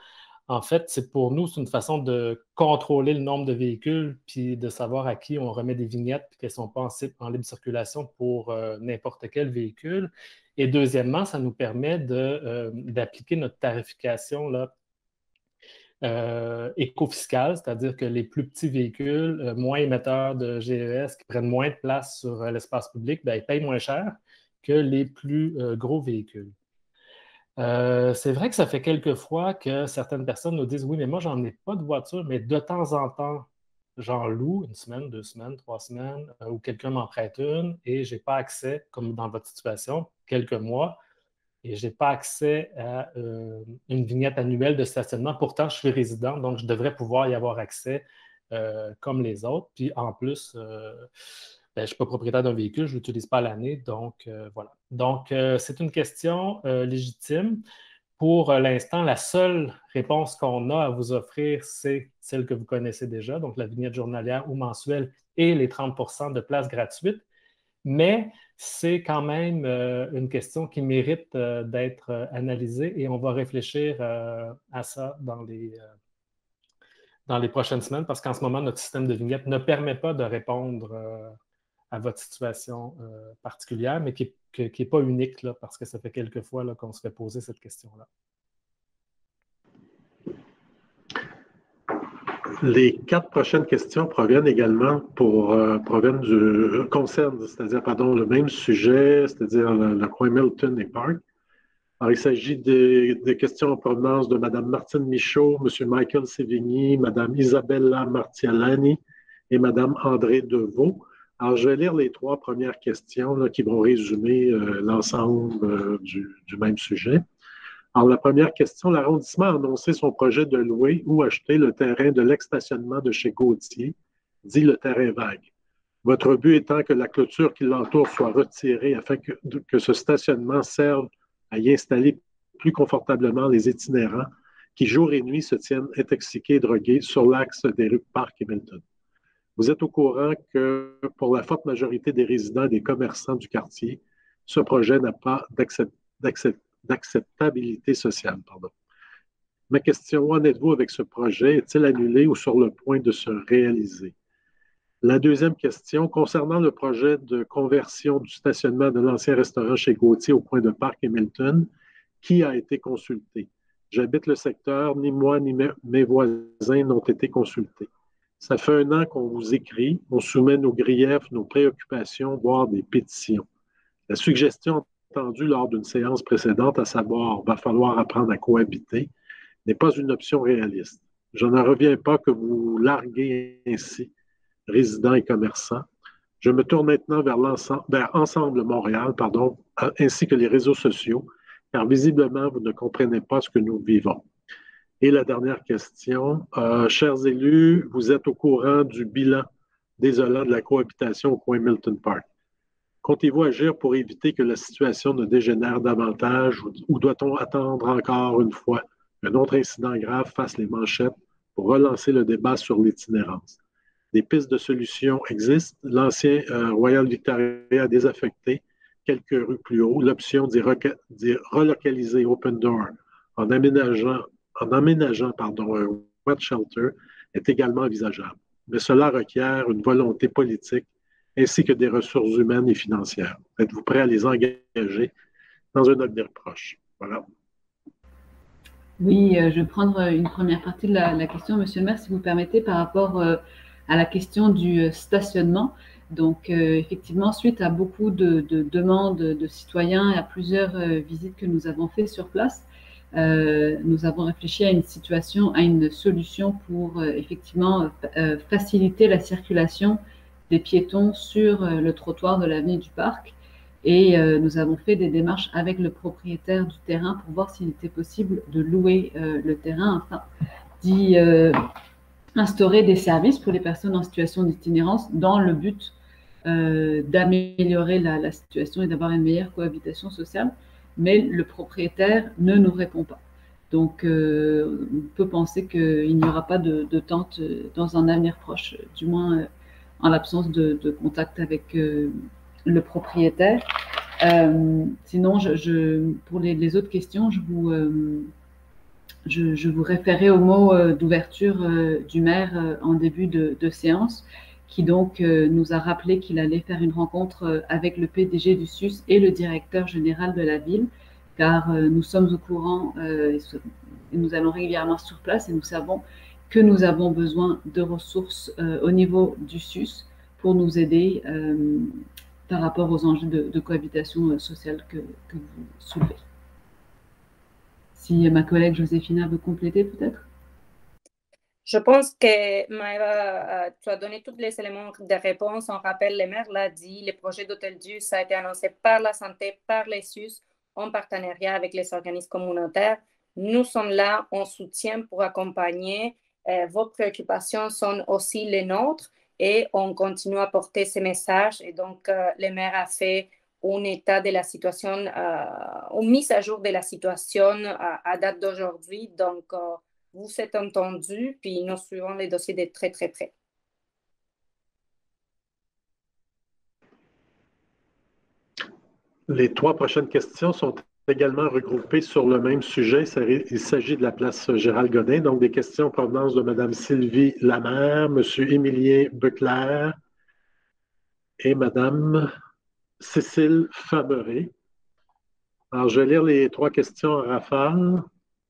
En fait, c'est pour nous, c'est une façon de contrôler le nombre de véhicules puis de savoir à qui on remet des vignettes puis qu'elles ne sont pas en, en libre circulation pour euh, n'importe quel véhicule. Et deuxièmement, ça nous permet d'appliquer euh, notre tarification là, euh, éco-fiscale, c'est-à-dire que les plus petits véhicules, euh, moins émetteurs de G E S, qui prennent moins de place sur euh, l'espace public, bien, ils payent moins cher que les plus euh, gros véhicules. Euh, c'est vrai que ça fait quelques fois que certaines personnes nous disent « Oui, mais moi, j'en ai pas de voiture, mais de temps en temps, j'en loue une semaine, deux semaines, trois semaines, euh, ou quelqu'un m'en prête une et je n'ai pas accès, comme dans votre situation, quelques mois, et je n'ai pas accès à euh, une vignette annuelle de stationnement. Pourtant, je suis résident, donc je devrais pouvoir y avoir accès euh, comme les autres. Puis en plus, euh, ben, je ne suis pas propriétaire d'un véhicule, je ne l'utilise pas à l'année, donc euh, voilà. Donc, euh, c'est une question euh, légitime. Pour euh, l'instant, la seule réponse qu'on a à vous offrir, c'est celle que vous connaissez déjà, donc la vignette journalière ou mensuelle et les trente pour cent de places gratuites. Mais c'est quand même euh, une question qui mérite euh, d'être euh, analysée et on va réfléchir euh, à ça dans les, euh, dans les prochaines semaines parce qu'en ce moment, notre système de vignette ne permet pas de répondre euh, à votre situation euh, particulière, mais qui n'est pas unique là, parce que ça fait quelques fois qu'on se fait poser cette question-là. Les quatre prochaines questions proviennent également pour euh, proviennent du concernent, c'est-à-dire pardon, le même sujet, c'est-à-dire le, le coin Milton et Park. Alors, il s'agit des, des questions en provenance de Mme Martine Michaud, M. Michael Sévigny, Mme Isabella Martialani et Mme André Deveau. Alors, je vais lire les trois premières questions là, qui vont résumer euh, l'ensemble euh, du, du même sujet. Alors, la première question, l'arrondissement a annoncé son projet de louer ou acheter le terrain de l'ex-stationnement de chez Gauthier, dit le terrain vague. Votre but étant que la clôture qui l'entoure soit retirée afin que, que ce stationnement serve à y installer plus confortablement les itinérants qui, jour et nuit, se tiennent intoxiqués et drogués sur l'axe des rues Park et Milton. Vous êtes au courant que pour la forte majorité des résidents et des commerçants du quartier, ce projet n'a pas d'acceptabilité sociale. Pardon. Ma question, où en êtes-vous avec ce projet? Est-il annulé ou sur le point de se réaliser? La deuxième question, concernant le projet de conversion du stationnement de l'ancien restaurant chez Gauthier au coin de Park et Milton, qui a été consulté? J'habite le secteur, ni moi ni mes voisins n'ont été consultés. Ça fait un an qu'on vous écrit, on soumet nos griefs, nos préoccupations, voire des pétitions. La suggestion entendue lors d'une séance précédente, à savoir « va falloir apprendre à cohabiter », n'est pas une option réaliste. Je n'en reviens pas que vous larguez ainsi résidents et commerçants. Je me tourne maintenant vers, vers Ensemble Montréal, pardon, ainsi que les réseaux sociaux, car visiblement, vous ne comprenez pas ce que nous vivons. Et la dernière question, euh, chers élus, vous êtes au courant du bilan désolant de la cohabitation au coin Milton Park. Comptez-vous agir pour éviter que la situation ne dégénère davantage ou, ou doit-on attendre encore une fois qu'un autre incident grave fasse les manchettes pour relancer le débat sur l'itinérance? Des pistes de solutions existent. L'ancien euh, Royal Victoria a désaffecté quelques rues plus haut. L'option d'y relocaliser Open Door en aménageant, en aménageant pardon, un wet shelter est également envisageable. Mais cela requiert une volonté politique ainsi que des ressources humaines et financières. Êtes-vous prêt à les engager dans un avenir proche? Voilà. Oui, euh, je vais prendre une première partie de la, la question, Monsieur le maire, si vous permettez, par rapport euh, à la question du stationnement. Donc, euh, effectivement, suite à beaucoup de, de demandes de citoyens et à plusieurs euh, visites que nous avons faites sur place, euh, nous avons réfléchi à une situation, à une solution pour euh, effectivement euh, faciliter la circulation des piétons sur euh, le trottoir de l'avenue du Parc. Et euh, nous avons fait des démarches avec le propriétaire du terrain pour voir s'il était possible de louer euh, le terrain afin d'y euh, instaurer des services pour les personnes en situation d'itinérance dans le but euh, d'améliorer la, la situation et d'avoir une meilleure cohabitation sociale. Mais le propriétaire ne nous répond pas. Donc, euh, on peut penser qu'il n'y aura pas de, de tente dans un avenir proche, du moins euh, en l'absence de, de contact avec euh, le propriétaire. Euh, sinon, je, je, pour les, les autres questions, je vous, euh, je, je vous référais au mot euh, d'ouverture euh, du maire euh, en début de, de séance, qui donc euh, nous a rappelé qu'il allait faire une rencontre euh, avec le P D G du S U S et le directeur général de la ville, car euh, nous sommes au courant euh, et nous allons régulièrement sur place et nous savons que nous avons besoin de ressources euh, au niveau du S U S pour nous aider euh, par rapport aux enjeux de, de cohabitation euh, sociale que, que vous soulevez. Si ma collègue Joséphina veut compléter peut-être. Je pense que Maëva, euh, tu as donné tous les éléments de réponse. On rappelle, le maire l'a dit, le projet d'hôtel Dieu, ça a été annoncé par la santé, par les S U S, en partenariat avec les organismes communautaires. Nous sommes là en soutien pour accompagner. Euh, vos préoccupations sont aussi les nôtres et on continue à porter ces messages. Et donc, euh, le maire a fait un état de la situation, euh, une mise à jour de la situation à, à date d'aujourd'hui. Donc, euh, vous êtes entendu, puis nous suivons les dossiers de très, très près. Les trois prochaines questions sont également regroupées sur le même sujet. Il s'agit de la place Gérald Godin, donc des questions en provenance de Mme Sylvie Lamère, M. Émilien Beclerc et Mme Cécile Faberé. Alors, je vais lire les trois questions en rafale.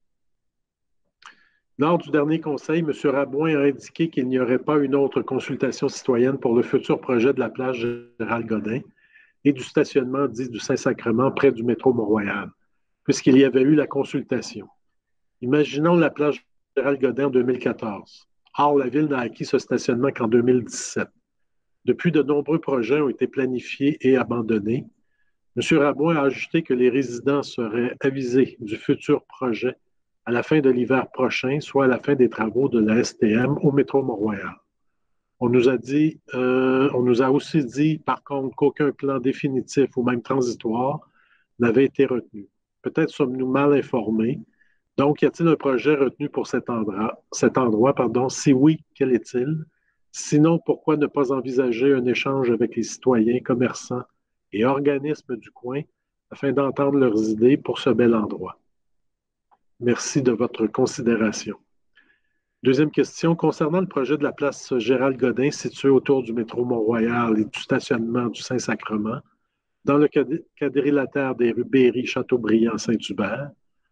Lors du dernier conseil, M. Rabouin a indiqué qu'il n'y aurait pas une autre consultation citoyenne pour le futur projet de la place Gérald Godin et du stationnement dit du Saint-Sacrement près du métro Mont-Royal, puisqu'il y avait eu la consultation. Imaginons la plage Gérald Godin en deux mille quatorze. Or, la Ville n'a acquis ce stationnement qu'en deux mille dix-sept. Depuis, de nombreux projets ont été planifiés et abandonnés. M. Rabouin a ajouté que les résidents seraient avisés du futur projet à la fin de l'hiver prochain, soit à la fin des travaux de la S T M au métro Mont-Royal. On nous a dit, euh, on nous a aussi dit, par contre, qu'aucun plan définitif ou même transitoire n'avait été retenu. Peut-être sommes-nous mal informés. Donc, y a-t-il un projet retenu pour cet endroit? Cet endroit, pardon. Si oui, quel est-il? Sinon, pourquoi ne pas envisager un échange avec les citoyens, commerçants et organismes du coin afin d'entendre leurs idées pour ce bel endroit? Merci de votre considération. Deuxième question, concernant le projet de la place Gérald Godin située autour du métro Mont-Royal et du stationnement du Saint-Sacrement, dans le quadrilatère des rues Berry, Châteaubriand, Saint-Hubert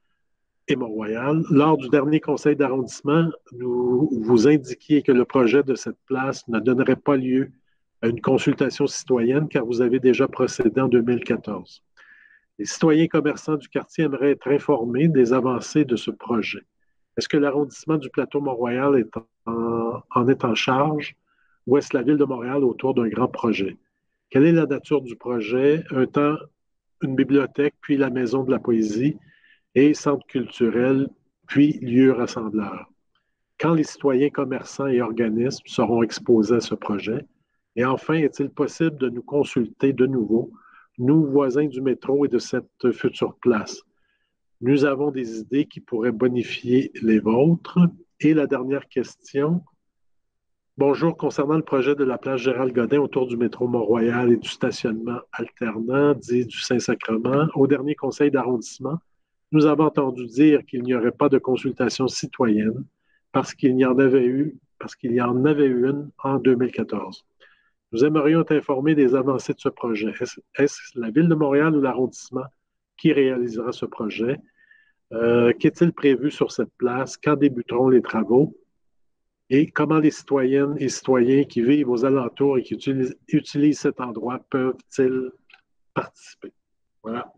et Mont-Royal, lors du dernier conseil d'arrondissement, nous vous indiquiez que le projet de cette place ne donnerait pas lieu à une consultation citoyenne car vous avez déjà procédé en deux mille quatorze. Les citoyens commerçants du quartier aimeraient être informés des avancées de ce projet. Est-ce que l'arrondissement du plateau Mont-Royal est en, en est en charge ou est-ce la Ville de Montréal autour d'un grand projet? Quelle est la nature du projet? Un temps, une bibliothèque, puis la Maison de la Poésie et centre culturel, puis lieu rassembleur. Quand les citoyens commerçants et organismes seront exposés à ce projet? Et enfin, est-il possible de nous consulter de nouveau, nous, voisins du métro et de cette future place? Nous avons des idées qui pourraient bonifier les vôtres. Et la dernière question. Bonjour, concernant le projet de la place Gérald Godin autour du métro Mont-Royal et du stationnement alternant, dit du Saint-Sacrement, au dernier conseil d'arrondissement, nous avons entendu dire qu'il n'y aurait pas de consultation citoyenne parce qu'il y en avait eu, parce qu'il y en avait eu une en deux mille quatorze. Nous aimerions être informés des avancées de ce projet. Est-ce, est-ce la Ville de Montréal ou l'arrondissement qui réalisera ce projet? Euh, qu'est-il prévu sur cette place? Quand débuteront les travaux? Et comment les citoyennes et citoyens qui vivent aux alentours et qui utilisent, utilisent cet endroit peuvent-ils participer? Voilà.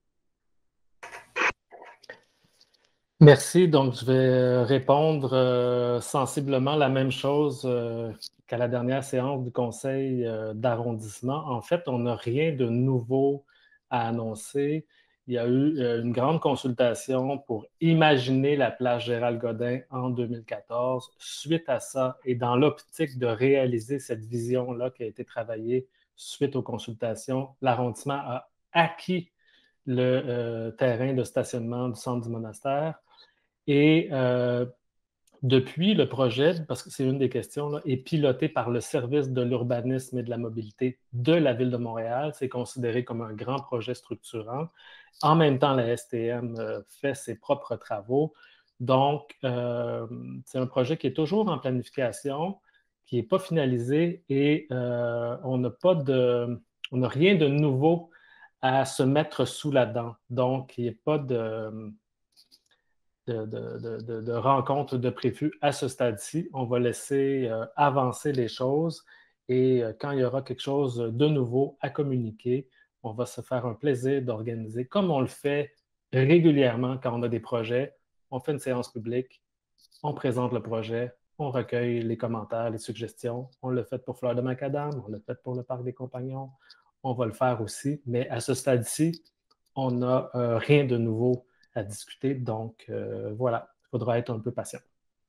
Merci. Donc, je vais répondre euh, sensiblement la même chose euh, qu'à la dernière séance du conseil euh, d'arrondissement. En fait, on n'a rien de nouveau à annoncer. Il y a eu euh, une grande consultation pour imaginer la place Gérald Godin en deux mille quatorze. Suite à ça, et dans l'optique de réaliser cette vision-là qui a été travaillée suite aux consultations, l'arrondissement a acquis le euh, terrain de stationnement du centre du monastère. Et euh, depuis, le projet, parce que c'est une des questions, là, est piloté par le service de l'urbanisme et de la mobilité de la Ville de Montréal. C'est considéré comme un grand projet structurant. En même temps, la S T M euh, fait ses propres travaux. Donc, euh, c'est un projet qui est toujours en planification, qui n'est pas finalisé et euh, on n'a pas de, on n'a rien de nouveau à se mettre sous la dent. Donc, il n'y a pas de, de, de, de, de rencontre de prévu à ce stade-ci. On va laisser euh, avancer les choses et euh, quand il y aura quelque chose de nouveau à communiquer, on va se faire un plaisir d'organiser, comme on le fait régulièrement quand on a des projets. On fait une séance publique, on présente le projet, on recueille les commentaires, les suggestions. On l'a fait pour Fleur de Macadam, on l'a fait pour le Parc des Compagnons. On va le faire aussi, mais à ce stade-ci, on n'a euh, rien de nouveau à discuter. Donc, euh, voilà, il faudra être un peu patient.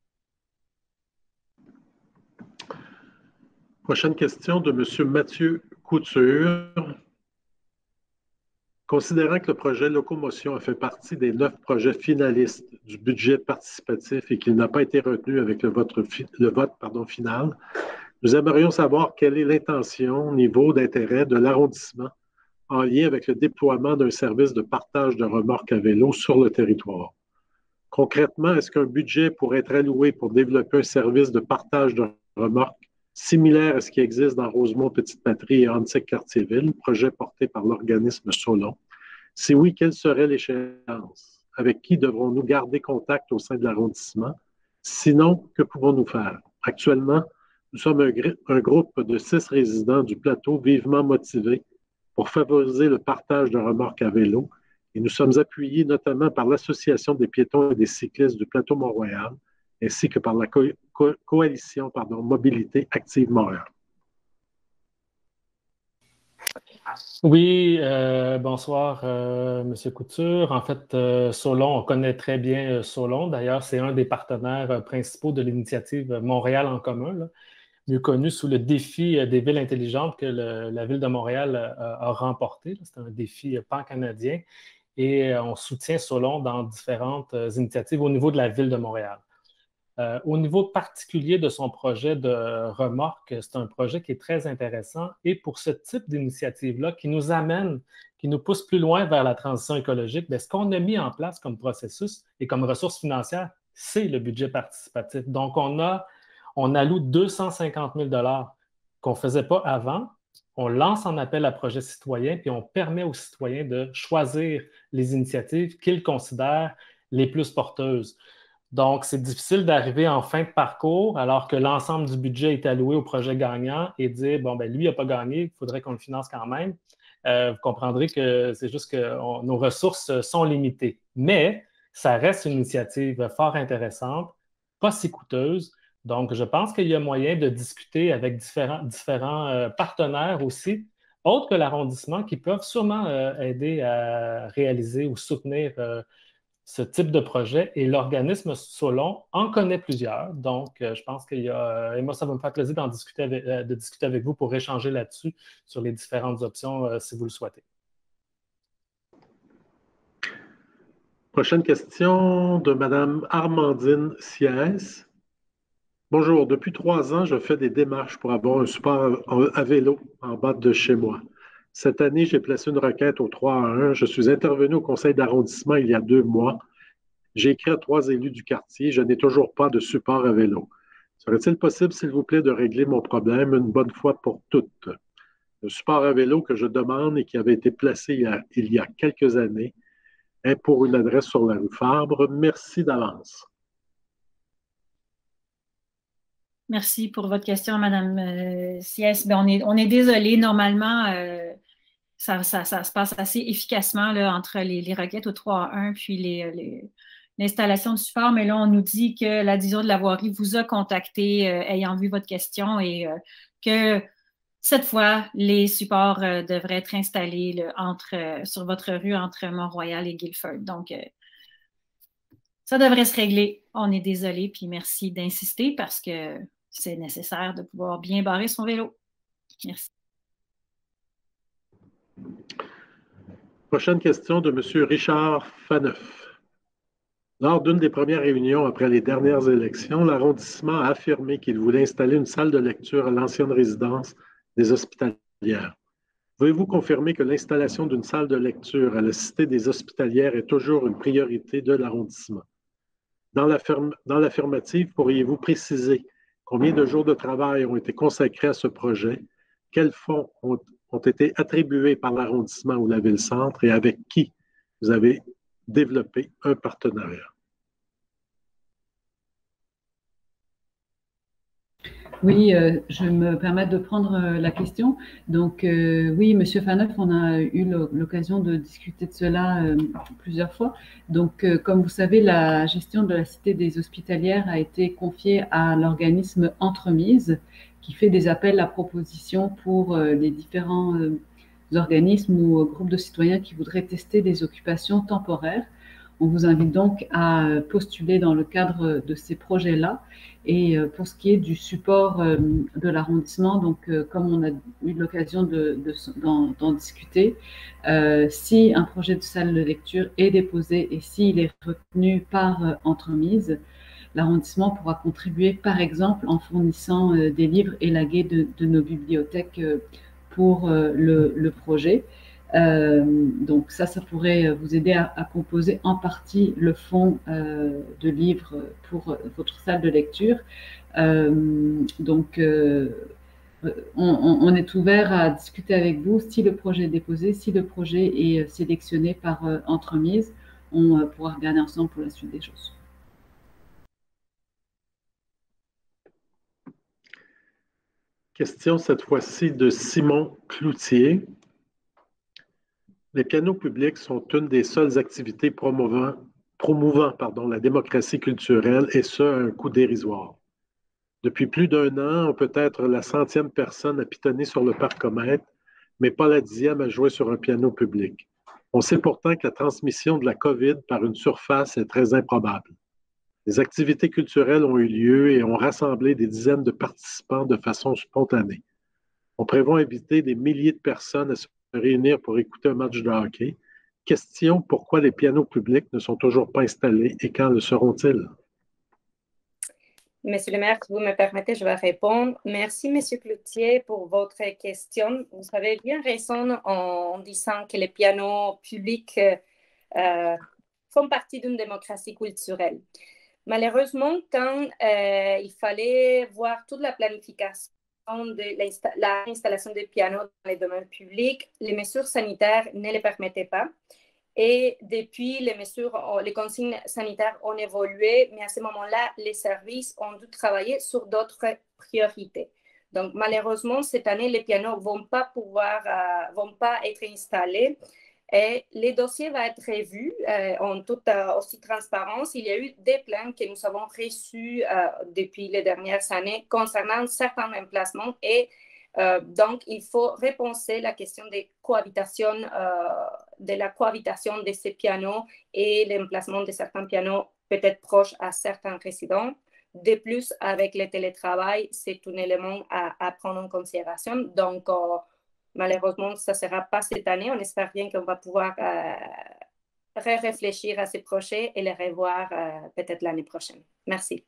Prochaine question de M. Mathieu Couture. Considérant que le projet Locomotion a fait partie des neuf projets finalistes du budget participatif et qu'il n'a pas été retenu avec le vote, le vote pardon, final, nous aimerions savoir quelle est l'intention, niveau d'intérêt de l'arrondissement en lien avec le déploiement d'un service de partage de remorques à vélo sur le territoire. Concrètement, est-ce qu'un budget pourrait être alloué pour développer un service de partage de remorques similaire à ce qui existe dans Rosemont-Petite-Patrie et Ahuntsic-Cartierville, projet porté par l'organisme Solon? Si oui, quelle serait l'échéance? Avec qui devrons-nous garder contact au sein de l'arrondissement? Sinon, que pouvons-nous faire? Actuellement, nous sommes un, un groupe de six résidents du plateau vivement motivés pour favoriser le partage de remorques à vélo et nous sommes appuyés notamment par l'Association des piétons et des cyclistes du plateau Mont-Royal ainsi que par la co co coalition pardon, Mobilité Active Montréal. Oui, euh, bonsoir, euh, M. Couture. En fait, euh, Solon, on connaît très bien euh, Solon. D'ailleurs, c'est un des partenaires euh, principaux de l'initiative Montréal en commun, là, mieux connu sous le défi euh, des villes intelligentes que le, la Ville de Montréal euh, a remporté. C'est un défi euh, pan-canadien et euh, on soutient Solon dans différentes euh, initiatives au niveau de la Ville de Montréal. Euh, au niveau particulier de son projet de remorque, c'est un projet qui est très intéressant et pour ce type d'initiative-là qui nous amène, qui nous pousse plus loin vers la transition écologique, bien, ce qu'on a mis en place comme processus et comme ressources financières, c'est le budget participatif. Donc, on, a, on alloue deux cent cinquante mille dollars qu'on ne faisait pas avant. On lance en appel à projet citoyen puis on permet aux citoyens de choisir les initiatives qu'ils considèrent les plus porteuses. Donc, c'est difficile d'arriver en fin de parcours alors que l'ensemble du budget est alloué au projet gagnant et dire, bon, ben lui, il n'a pas gagné, il faudrait qu'on le finance quand même. Euh, vous comprendrez que c'est juste que on, nos ressources sont limitées. Mais ça reste une initiative fort intéressante, pas si coûteuse. Donc, je pense qu'il y a moyen de discuter avec différents, différents euh, partenaires aussi, autres que l'arrondissement, qui peuvent sûrement euh, aider à réaliser ou soutenir euh, ce type de projet et l'organisme Solon en connaît plusieurs. Donc, euh, je pense qu'il y a, et moi, ça va me faire plaisir d'en discuter avec, euh, de discuter avec vous pour échanger là-dessus sur les différentes options euh, si vous le souhaitez. Prochaine question de Mme Armandine Siès. Bonjour, depuis trois ans, je fais des démarches pour avoir un support à vélo en bas de chez moi. Cette année, j'ai placé une requête au trois à un. Je suis intervenu au conseil d'arrondissement il y a deux mois. J'ai écrit à trois élus du quartier. Je n'ai toujours pas de support à vélo. Serait-il possible, s'il vous plaît, de régler mon problème une bonne fois pour toutes? Le support à vélo que je demande et qui avait été placé il y a, il y a quelques années est pour une adresse sur la rue Fabre. Merci d'avance. Merci pour votre question, Mme euh, Siès. Bien, on est, on est désolé. Normalement, euh, ça, ça, ça se passe assez efficacement là, entre les, les requêtes au trois à un puis les, les, l'installation du support. Mais là, on nous dit que la division de la voirie vous a contacté euh, ayant vu votre question et euh, que cette fois, les supports euh, devraient être installés là, entre, euh, sur votre rue entre Mont-Royal et Guilford. Donc, euh, ça devrait se régler. On est désolé, puis merci d'insister parce que c'est nécessaire de pouvoir bien barrer son vélo. Merci. Prochaine question de M. Richard Faneuf. Lors d'une des premières réunions après les dernières élections, l'arrondissement a affirmé qu'il voulait installer une salle de lecture à l'ancienne résidence des Hospitalières. Pouvez-vous confirmer que l'installation d'une salle de lecture à la Cité des Hospitalières est toujours une priorité de l'arrondissement? Dans l'affirmative, pourriez-vous préciser combien de jours de travail ont été consacrés à ce projet? Quels fonds ont, ont été attribués par l'arrondissement ou la ville-centre et avec qui vous avez développé un partenariat? Oui, euh, je me permets de prendre euh, la question. Donc, euh, oui, Monsieur Faneuf, on a eu l'occasion de discuter de cela euh, plusieurs fois. Donc, euh, comme vous savez, la gestion de la Cité des Hospitalières a été confiée à l'organisme Entremise, qui fait des appels à propositions pour euh, les différents euh, organismes ou groupes de citoyens qui voudraient tester des occupations temporaires. On vous invite donc à postuler dans le cadre de ces projets-là. Et pour ce qui est du support de l'arrondissement, donc comme on a eu l'occasion d'en de, d'en discuter, euh, si un projet de salle de lecture est déposé et s'il est retenu par Entremise, l'arrondissement pourra contribuer par exemple en fournissant des livres élagués de, de nos bibliothèques pour le, le projet. Euh, donc ça, ça pourrait vous aider à, à composer en partie le fonds euh, de livres pour votre salle de lecture. Euh, donc, euh, on, on est ouvert à discuter avec vous si le projet est déposé, si le projet est sélectionné par euh, Entremise, on euh, pourra regarder ensemble pour la suite des choses. Question cette fois-ci de Simon Cloutier. Les pianos publics sont une des seules activités promouvant, promouvant pardon, la démocratie culturelle, et ce, à un coût dérisoire. Depuis plus d'un an, on peut être la centième personne à pitonner sur le parcomètre, mais pas la dixième à jouer sur un piano public. On sait pourtant que la transmission de la COVID par une surface est très improbable. Les activités culturelles ont eu lieu et ont rassemblé des dizaines de participants de façon spontanée. On prévoit inviter des milliers de personnes à se réunir pour écouter un match de hockey. Question, pourquoi les pianos publics ne sont toujours pas installés et quand le seront-ils? Monsieur le maire, si vous me permettez, je vais répondre. Merci, Monsieur Cloutier, pour votre question. Vous avez bien raison en disant que les pianos publics euh, font partie d'une démocratie culturelle. Malheureusement, quand euh, il fallait voir toute la planification de l'installation des pianos dans les domaines publics, les mesures sanitaires ne les permettaient pas. Et depuis, les mesures, les consignes sanitaires ont évolué, mais à ce moment-là, les services ont dû travailler sur d'autres priorités. Donc, malheureusement, cette année, les pianos ne vont pas pouvoir, euh, vont pas être installés. Et les dossiers vont être revus euh, en toute euh, aussi transparence. Il y a eu des plaintes que nous avons reçues euh, depuis les dernières années concernant certains emplacements et euh, donc il faut repenser la question des cohabitations, euh, de la cohabitation de ces pianos et l'emplacement de certains pianos peut-être proches à certains résidents. De plus, avec le télétravail, c'est un élément à, à prendre en considération. Donc, euh, malheureusement, ça ne sera pas cette année. On espère bien qu'on va pouvoir euh, réfléchir à ces projets et les revoir euh, peut-être l'année prochaine. Merci.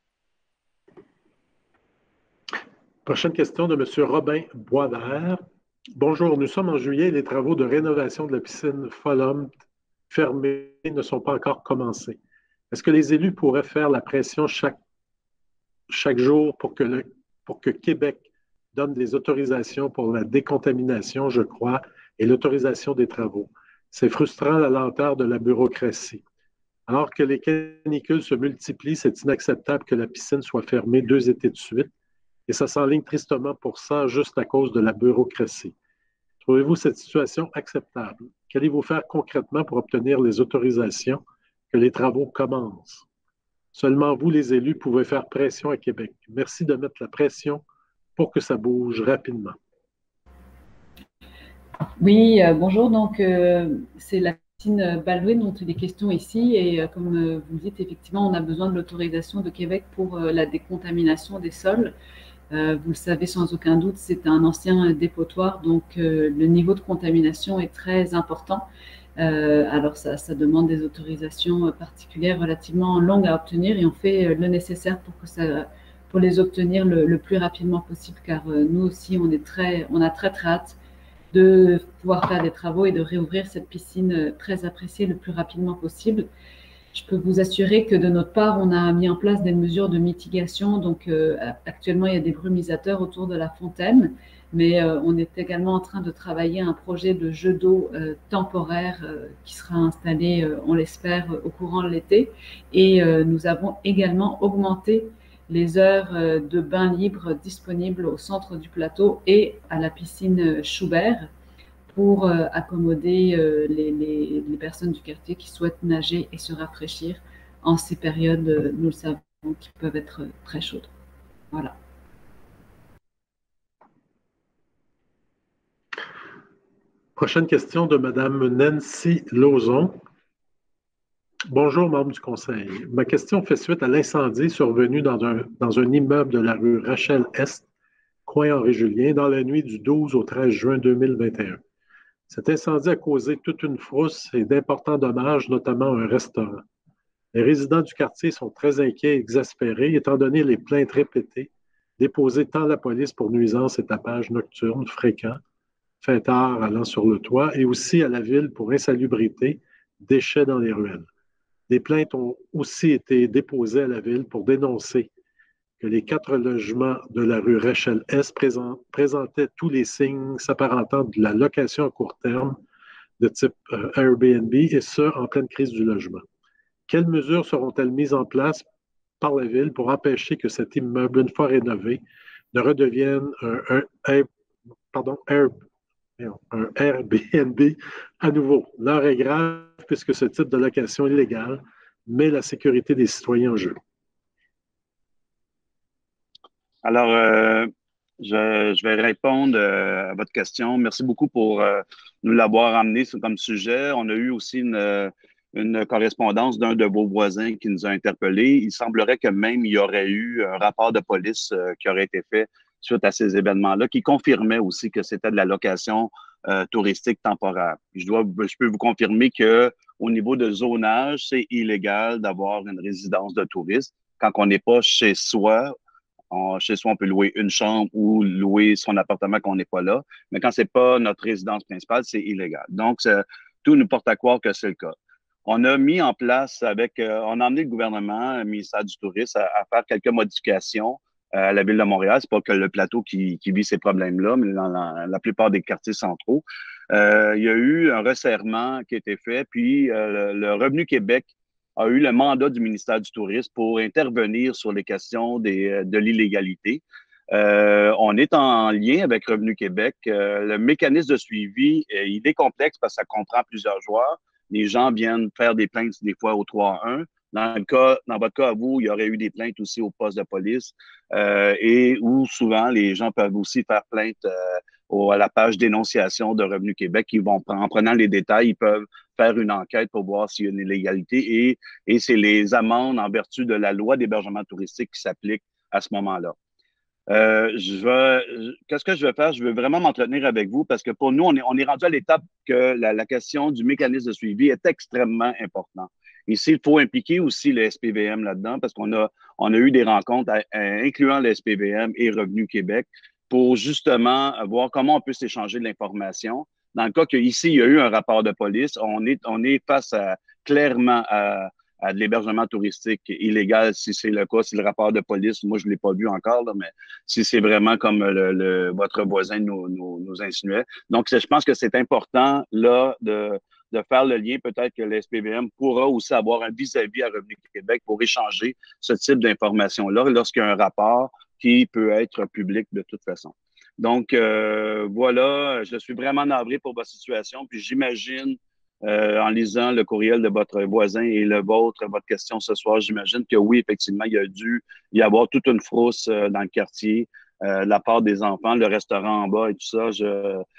Prochaine question de M. Robin Boisvert. Bonjour, nous sommes en juillet et les travaux de rénovation de la piscine Folum fermée ne sont pas encore commencés. Est-ce que les élus pourraient faire la pression chaque, chaque jour pour que, le, pour que Québec donne des autorisations pour la décontamination, je crois, et l'autorisation des travaux? C'est frustrant la lenteur de la bureaucratie. Alors que les canicules se multiplient, c'est inacceptable que la piscine soit fermée deux étés de suite, et ça s'enligne tristement pour ça juste à cause de la bureaucratie. Trouvez-vous cette situation acceptable? Qu'allez-vous faire concrètement pour obtenir les autorisations que les travaux commencent? Seulement vous, les élus, pouvez faire pression à Québec. Merci de mettre la pression pour que ça bouge rapidement. Oui, euh, bonjour. Donc, euh, c'est la piscine Baldwin dont il est question ici. Et euh, comme euh, vous le dites, effectivement, on a besoin de l'autorisation de Québec pour euh, la décontamination des sols. Euh, vous le savez sans aucun doute, c'est un ancien dépotoir, donc euh, le niveau de contamination est très important. Euh, alors, ça, ça demande des autorisations particulières relativement longues à obtenir et on fait le nécessaire pour que ça... pour les obtenir le, le plus rapidement possible, car euh, nous aussi, on, est très, on a très, très hâte de pouvoir faire des travaux et de réouvrir cette piscine très appréciée le plus rapidement possible. Je peux vous assurer que de notre part, on a mis en place des mesures de mitigation. Donc, euh, actuellement, il y a des brumisateurs autour de la fontaine, mais euh, on est également en train de travailler un projet de jet d'eau euh, temporaire euh, qui sera installé, euh, on l'espère, au courant de l'été. Et euh, nous avons également augmenté les heures euh, de bain libre disponibles au centre du plateau et à la piscine Schubert, pour euh, accommoder euh, les, les, les personnes du quartier qui souhaitent nager et se rafraîchir en ces périodes, euh, nous le savons, qui peuvent être très chaudes. Voilà. Prochaine question de Mme Nancy Lauzon. Bonjour, membre du Conseil. Ma question fait suite à l'incendie survenu dans un, dans un immeuble de la rue Rachel-Est, coin Henri-Julien, dans la nuit du douze au treize juin deux mille vingt et un. Cet incendie a causé toute une frousse et d'importants dommages, notamment un restaurant. Les résidents du quartier sont très inquiets et exaspérés, étant donné les plaintes répétées déposées tant à la police pour nuisances et tapages nocturnes fréquents, fêtards allant sur le toit, et aussi à la ville pour insalubrité, déchets dans les ruelles. Des plaintes ont aussi été déposées à la ville pour dénoncer que les quatre logements de la rue Rachel-Est présentaient tous les signes s'apparentant de la location à court terme de type euh, Airbnb, et ce, en pleine crise du logement. Quelles mesures seront-elles mises en place par la ville pour empêcher que cet immeuble, une fois rénové, ne redevienne un, un, un, pardon, Air, un Airbnb à nouveau? L'heure est grave puisque ce type de location illégale met la sécurité des citoyens en jeu. Alors, euh, je, je vais répondre euh, à votre question. Merci beaucoup pour euh, nous l'avoir amené comme sujet. On a eu aussi une, une correspondance d'un de vos voisins qui nous a interpellés. Il semblerait que même il y aurait eu un rapport de police euh, qui aurait été fait suite à ces événements-là, qui confirmait aussi que c'était de la location euh, touristique temporaire. Je dois, je peux vous confirmer que au niveau de zonage, c'est illégal d'avoir une résidence de touriste quand on n'est pas chez soi. On, chez soi, on peut louer une chambre ou louer son appartement quand on n'est pas là. Mais quand c'est pas notre résidence principale, c'est illégal. Donc, tout nous porte à croire que c'est le cas. On a mis en place avec, euh, on a emmené le gouvernement, le ministère du Tourisme, à, à faire quelques modifications euh, à la Ville de Montréal. C'est pas que le plateau qui, qui vit ces problèmes-là, mais dans la, la plupart des quartiers centraux. Euh, il y a eu un resserrement qui a été fait, puis euh, le, le Revenu Québec a eu le mandat du ministère du Tourisme pour intervenir sur les questions des, de l'illégalité. Euh, on est en lien avec Revenu Québec. Euh, le mécanisme de suivi, euh, il est complexe parce que ça comprend plusieurs joueurs. Les gens viennent faire des plaintes des fois au trois un. Dans le cas, dans votre cas à vous, il y aurait eu des plaintes aussi au poste de police euh, et où souvent les gens peuvent aussi faire plainte euh, au, à la page dénonciation de Revenu Québec. Ils vont, en prenant les détails, ils peuvent faire une enquête pour voir s'il y a une illégalité et, et c'est les amendes en vertu de la loi d'hébergement touristique qui s'appliquent à ce moment-là. Euh, je vais, qu'est-ce que je vais faire? Je veux vraiment m'entretenir avec vous parce que pour nous, on est, on est rendu à l'étape que la, la question du mécanisme de suivi est extrêmement importante. Ici, il faut impliquer aussi le S P V M là-dedans parce qu'on a, on a eu des rencontres à, à, incluant le S P V M et Revenu Québec pour justement voir comment on peut s'échanger de l'information. Dans le cas qu'ici, il y a eu un rapport de police, on est, on est face à, clairement à, à de l'hébergement touristique illégal, si c'est le cas, si le rapport de police, moi je ne l'ai pas vu encore, là, mais si c'est vraiment comme le, le, votre voisin nous, nous, nous insinuait. Donc, je pense que c'est important là de, de faire le lien, peut-être que le S P V M pourra aussi avoir un vis-à-vis à Revenu Québec pour échanger ce type d'informations-là lorsqu'il y a un rapport qui peut être public de toute façon. Donc, euh, voilà, je suis vraiment navré pour votre situation, puis j'imagine Euh, en lisant le courriel de votre voisin et le vôtre, votre question ce soir, j'imagine que oui, effectivement, il y a dû y avoir toute une frousse euh, dans le quartier euh, de la part des enfants, le restaurant en bas et tout ça. Je,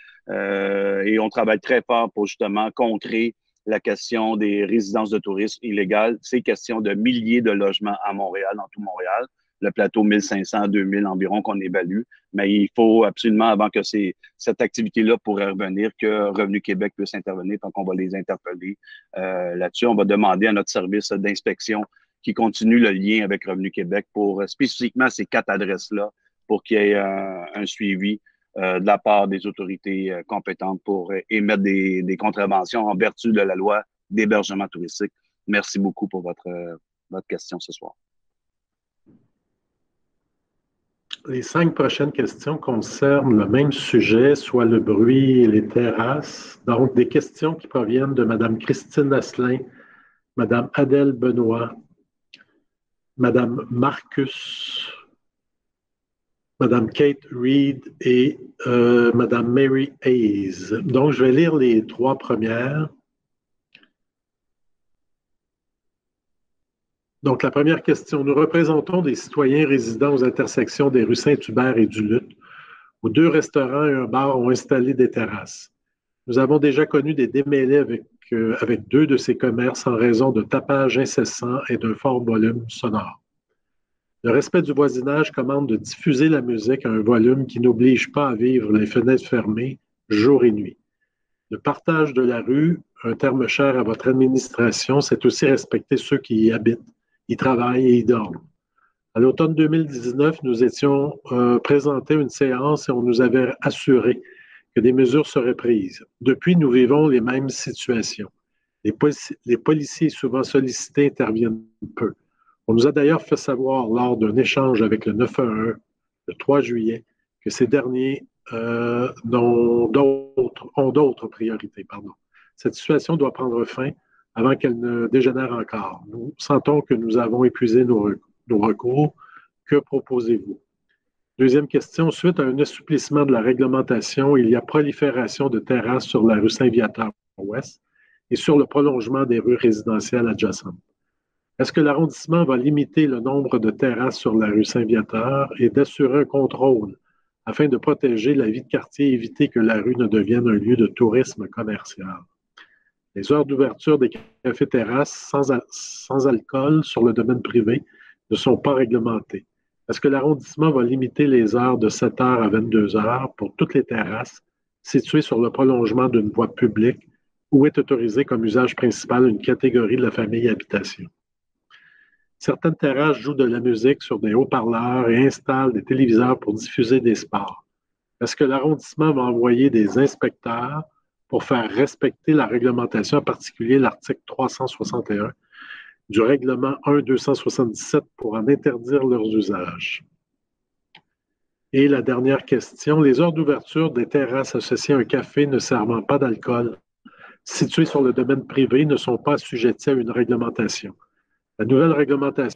euh, et on travaille très fort pour justement contrer la question des résidences de tourisme illégales. C'est question de milliers de logements à Montréal, dans tout Montréal. Le plateau mille cinq cents à deux mille environ qu'on évalue. Mais il faut absolument, avant que ces, cette activité-là pourrait revenir, que Revenu Québec puisse intervenir. Donc, on va les interpeller euh, là-dessus. On va demander à notre service d'inspection qui continue le lien avec Revenu Québec pour spécifiquement ces quatre adresses-là pour qu'il y ait un, un suivi euh, de la part des autorités euh, compétentes pour émettre des, des contraventions en vertu de la loi d'hébergement touristique. merci beaucoup pour votre, votre question ce soir. Les cinq prochaines questions concernent le même sujet, soit le bruit et les terrasses. Donc, des questions qui proviennent de Mme Christine Asselin, Mme Adèle Benoît, Mme Marcus, Mme Kate Reed et euh, Mme Mary Hayes. Donc, je vais lire les trois premières. Donc, la première question. Nous représentons des citoyens résidant aux intersections des rues Saint-Hubert et du Luth, où deux restaurants et un bar ont installé des terrasses. Nous avons déjà connu des démêlés avec, euh, avec deux de ces commerces en raison de tapage incessant et d'un fort volume sonore. Le respect du voisinage commande de diffuser la musique à un volume qui n'oblige pas à vivre les fenêtres fermées jour et nuit. Le partage de la rue, un terme cher à votre administration, c'est aussi respecter ceux qui y habitent, y travaillent et y dorment. À l'automne deux mille dix-neuf, nous étions euh, présentés une séance et on nous avait assuré que des mesures seraient prises. Depuis, nous vivons les mêmes situations. Les, polici- les policiers souvent sollicités interviennent peu. On nous a d'ailleurs fait savoir lors d'un échange avec le neuf un un le trois juillet que ces derniers euh, ont d'autres, ont d'autres priorités. Pardon. Cette situation doit prendre fin avant qu'elle ne dégénère encore. Nous sentons que nous avons épuisé nos, nos recours. Que proposez-vous? Deuxième question. Suite à un assouplissement de la réglementation, il y a prolifération de terrasses sur la rue Saint-Viateur-Ouest et sur le prolongement des rues résidentielles adjacentes. Est-ce que l'arrondissement va limiter le nombre de terrasses sur la rue Saint-Viateur et d'assurer un contrôle afin de protéger la vie de quartier et éviter que la rue ne devienne un lieu de tourisme commercial? Les heures d'ouverture des cafés-terrasses sans, al- sans alcool sur le domaine privé ne sont pas réglementées. Est-ce que l'arrondissement va limiter les heures de sept heures à vingt-deux heures pour toutes les terrasses situées sur le prolongement d'une voie publique ou est autorisée comme usage principal une catégorie de la famille habitation? Certaines terrasses jouent de la musique sur des haut-parleurs et installent des téléviseurs pour diffuser des sports. Est-ce que l'arrondissement va envoyer des inspecteurs pour faire respecter la réglementation, en particulier l'article trois cent soixante et un du règlement un deux cent soixante-dix-sept pour en interdire leurs usages? Et la dernière question, les heures d'ouverture des terrasses associées à un café ne servant pas d'alcool situées sur le domaine privé ne sont pas assujetties à une réglementation. La nouvelle réglementation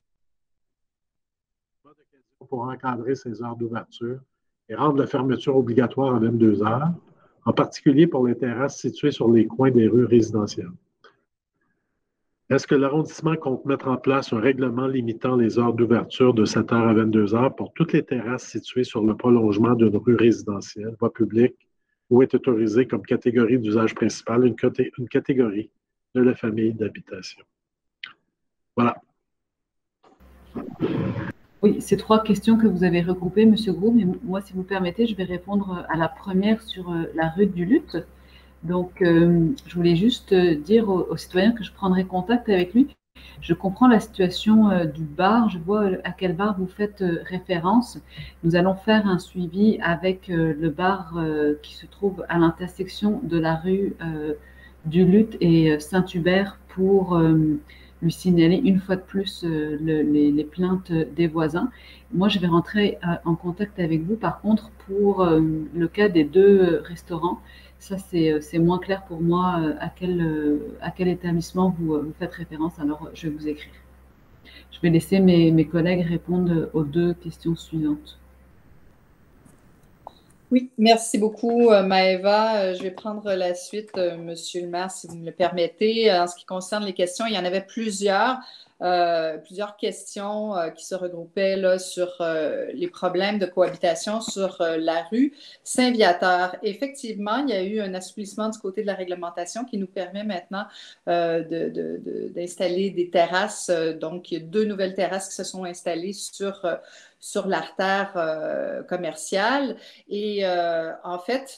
pour encadrer ces heures d'ouverture et rendre la fermeture obligatoire à vingt-deux heures, en particulier pour les terrasses situées sur les coins des rues résidentielles. Est-ce que l'arrondissement compte mettre en place un règlement limitant les heures d'ouverture de sept heures à vingt-deux heures pour toutes les terrasses situées sur le prolongement d'une rue résidentielle, voie publique, ou est autorisée comme catégorie d'usage principal une, caté- une catégorie de la famille d'habitation? Voilà. Oui, ces trois questions que vous avez regroupées, M. Gros, mais moi, si vous permettez, je vais répondre à la première sur la rue du Luth. Donc, euh, je voulais juste dire aux, aux citoyens que je prendrai contact avec lui. Je comprends la situation euh, du bar, je vois à quel bar vous faites euh, référence. Nous allons faire un suivi avec euh, le bar euh, qui se trouve à l'intersection de la rue euh, du Luth et Saint-Hubert pour euh, lui signaler une fois de plus euh, le, les, les plaintes des voisins. Moi, je vais rentrer euh, en contact avec vous, par contre, pour euh, le cas des deux restaurants. Ça, c'est, c'est moins clair pour moi euh, à, quel, euh, à quel établissement vous, vous faites référence. Alors, je vais vous écrire. Je vais laisser mes, mes collègues répondre aux deux questions suivantes. Oui, merci beaucoup, euh, Maëva. Je vais prendre la suite, euh, Monsieur le maire, si vous me le permettez. En ce qui concerne les questions, il y en avait plusieurs, euh, plusieurs questions euh, qui se regroupaient là, sur euh, les problèmes de cohabitation sur euh, la rue Saint-Viateur. Effectivement, il y a eu un assouplissement du côté de la réglementation qui nous permet maintenant euh, de, de, de, d'installer des terrasses. Donc, il y a deux nouvelles terrasses qui se sont installées sur euh, sur l'artère euh, commerciale. Et euh, en fait,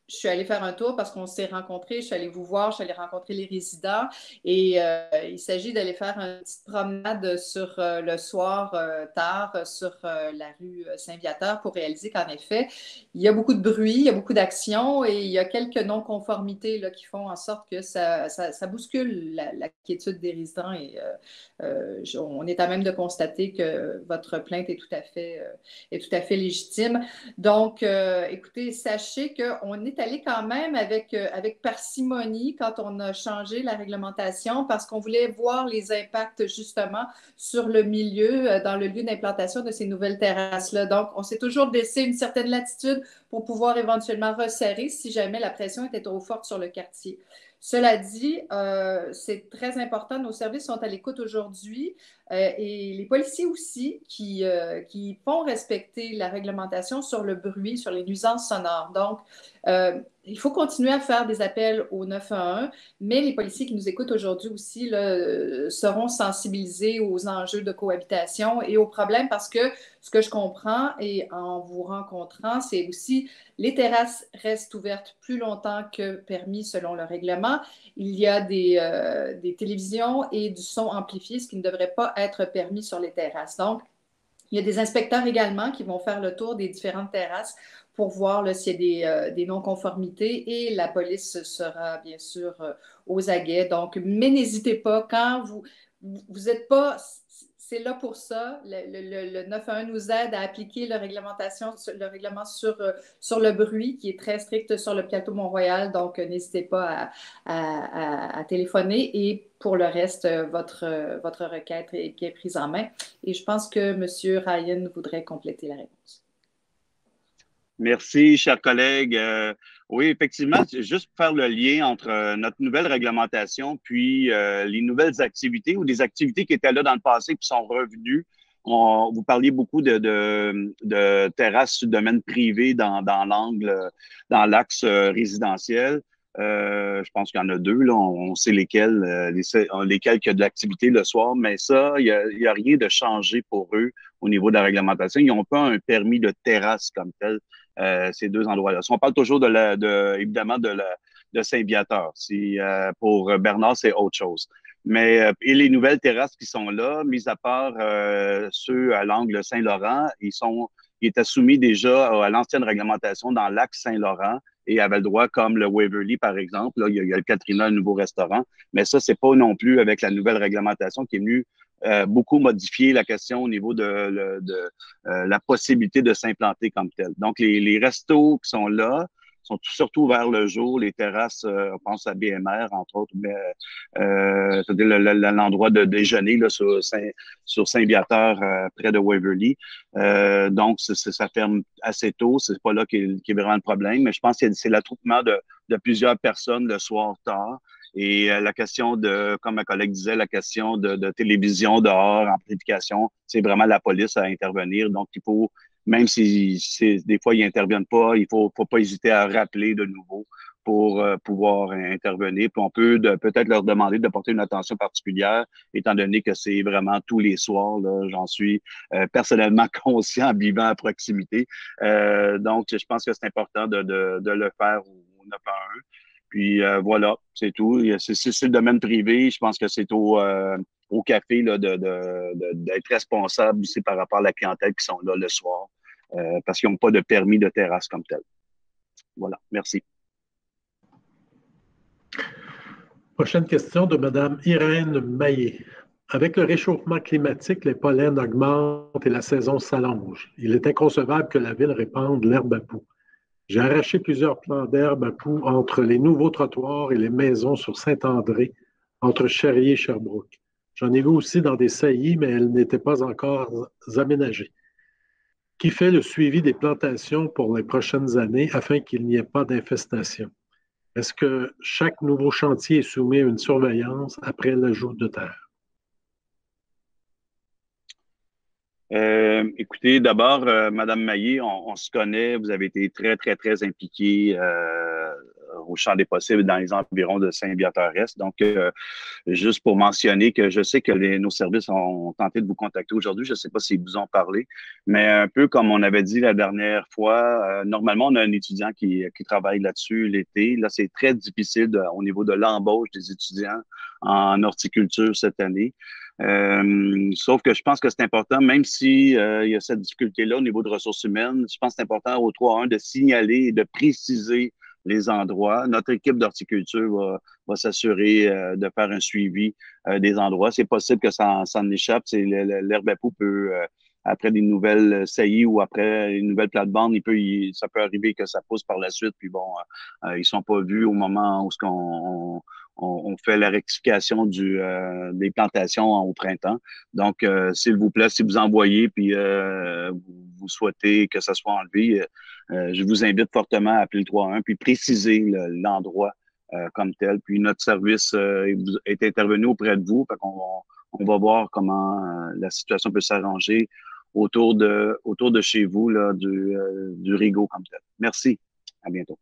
je suis allée faire un tour parce qu'on s'est rencontrés, je suis allée vous voir, je suis allée rencontrer les résidents et euh, il s'agit d'aller faire une petite promenade sur euh, le soir euh, tard sur euh, la rue Saint-Viateur pour réaliser qu'en effet, il y a beaucoup de bruit, il y a beaucoup d'actions et il y a quelques non-conformités là, qui font en sorte que ça, ça, ça bouscule la, la quiétude des résidents et euh, euh, on est à même de constater que votre plainte est tout à fait, euh, est tout à fait légitime. Donc, euh, écoutez, sachez qu'on est allé quand même avec, euh, avec parcimonie quand on a changé la réglementation parce qu'on voulait voir les impacts justement sur le milieu, euh, dans le lieu d'implantation de ces nouvelles terrasses-là. Donc, on s'est toujours laissé une certaine latitude pour pouvoir éventuellement resserrer si jamais la pression était trop forte sur le quartier. Cela dit, euh, c'est très important. Nos services sont à l'écoute aujourd'hui euh, et les policiers aussi qui, euh, qui font respecter la réglementation sur le bruit, sur les nuisances sonores. Donc, euh, il faut continuer à faire des appels au neuf un un, mais les policiers qui nous écoutent aujourd'hui aussi là, seront sensibilisés aux enjeux de cohabitation et aux problèmes parce que ce que je comprends et en vous rencontrant, c'est aussi les terrasses restent ouvertes plus longtemps que permis selon le règlement. Il y a des, euh, des télévisions et du son amplifié, ce qui ne devrait pas être permis sur les terrasses. Donc, il y a des inspecteurs également qui vont faire le tour des différentes terrasses pour voir s'il y a des, euh, des non-conformités et la police sera bien sûr euh, aux aguets. Donc, mais n'hésitez pas, quand vous vous n'êtes pas... C'est là pour ça. Le, le, le neuf un un nous aide à appliquer la réglementation, le règlement sur, sur le bruit qui est très strict sur le plateau Mont-Royal. Donc, n'hésitez pas à, à, à, à téléphoner. Et pour le reste, votre, votre requête est bien prise en main. Et je pense que M. Ryan voudrait compléter la réponse. Merci, chers collègues. Euh, oui, effectivement, juste pour faire le lien entre euh, notre nouvelle réglementation puis euh, les nouvelles activités ou des activités qui étaient là dans le passé qui sont revenues. On, vous parliez beaucoup de, de, de terrasses sur domaine privé dans, dans l'angle, dans l'axe euh, résidentiel. Euh, je pense qu'il y en a deux, là. On, on sait lesquels, euh, les, lesquels qu'il y a de l'activité le soir, mais ça, il n'y a, il y a rien de changé pour eux au niveau de la réglementation. Ils n'ont pas un permis de terrasse comme tel. Euh, ces deux endroits-là. Si on parle toujours de, la, de évidemment de, la, de Saint-Viateur. Si, euh, pour Bernard, c'est autre chose. Mais euh, et les nouvelles terrasses qui sont là, mis à part euh, ceux à l'angle Saint-Laurent, ils sont ils étaient soumis déjà à l'ancienne réglementation dans l'axe Saint-Laurent et avaient le droit, comme le Waverly, par exemple. Là, il y a, il y a le Katrina, un nouveau restaurant. Mais ça, c'est pas non plus avec la nouvelle réglementation qui est venue Euh, beaucoup modifier la question au niveau de, de, de euh, la possibilité de s'implanter comme tel. Donc, les, les restos qui sont là sont surtout ouverts le jour, les terrasses, euh, on pense à B M R, entre autres, mais euh, c'est-à-dire l'endroit de déjeuner là, sur, Saint, sur Saint-Viateur, euh, près de Waverly. Euh, donc, c est, c est, ça ferme assez tôt. C'est pas là qui est vraiment le problème, mais je pense que c'est l'attroupement de, de plusieurs personnes le soir tard. Et euh, la question de, comme ma collègue disait, la question de, de télévision dehors, amplification, c'est vraiment la police à intervenir. Donc, il faut, même si des fois ils n'interviennent pas, il ne faut, faut pas hésiter à rappeler de nouveau pour euh, pouvoir intervenir. Puis on peut peut-être leur demander de porter une attention particulière, étant donné que c'est vraiment tous les soirs. J'en suis euh, personnellement conscient en vivant à proximité. Euh, donc, je pense que c'est important de, de, de le faire au neuf un un. Puis euh, voilà, c'est tout. C'est le domaine privé. Je pense que c'est au, euh, au café là, de, de, de, d'être responsable aussi par rapport à la clientèle qui sont là le soir, euh, parce qu'ils n'ont pas de permis de terrasse comme tel. Voilà, merci. Prochaine question de Mme Irène Maillet. Avec le réchauffement climatique, les pollens augmentent et la saison s'allonge. Il est inconcevable que la ville répande l'herbe à poux. J'ai arraché plusieurs plants d'herbe à poux entre les nouveaux trottoirs et les maisons sur Saint-André, entre Cherrier et Sherbrooke. J'en ai vu aussi dans des saillies, mais elles n'étaient pas encore aménagées. Qui fait le suivi des plantations pour les prochaines années afin qu'il n'y ait pas d'infestation? Est-ce que chaque nouveau chantier est soumis à une surveillance après l'ajout de terre? Euh, écoutez, d'abord, euh, Madame Maillet, on, on se connaît, vous avez été très, très, très impliquée euh, au champ des possibles dans les environs de Saint-Viateur-Est. Donc, euh, juste pour mentionner que je sais que les, nos services ont tenté de vous contacter aujourd'hui. Je ne sais pas s'ils vous ont parlé, mais un peu comme on avait dit la dernière fois, euh, normalement, on a un étudiant qui, qui travaille là-dessus l'été. Là, c'est très difficile de, au niveau de l'embauche des étudiants en horticulture cette année. Euh, sauf que je pense que c'est important, même si euh, il y a cette difficulté-là au niveau de ressources humaines, je pense que c'est important au trois un de signaler et de préciser les endroits. Notre équipe d'horticulture va, va s'assurer euh, de faire un suivi euh, des endroits. C'est possible que ça, ça en échappe. C'est l'herbe à poux peut, euh, après des nouvelles saillies ou après une nouvelle plate-bande, il peut, il, ça peut arriver que ça pousse par la suite. Puis bon, euh, ils sont pas vus au moment où ce qu'on on, on, on fait la rectification du, euh, des plantations au printemps. Donc, euh, s'il vous plaît, si vous envoyez puis euh, vous, vous souhaitez que ça soit enlevé, euh, je vous invite fortement à appeler le trois un puis préciser l'endroit euh, comme tel. Puis notre service euh, est intervenu auprès de vous. Fait qu'on va, on va voir comment euh, la situation peut s'arranger autour de, autour de chez vous, là, du, euh, du Rigaud comme tel. Merci. À bientôt.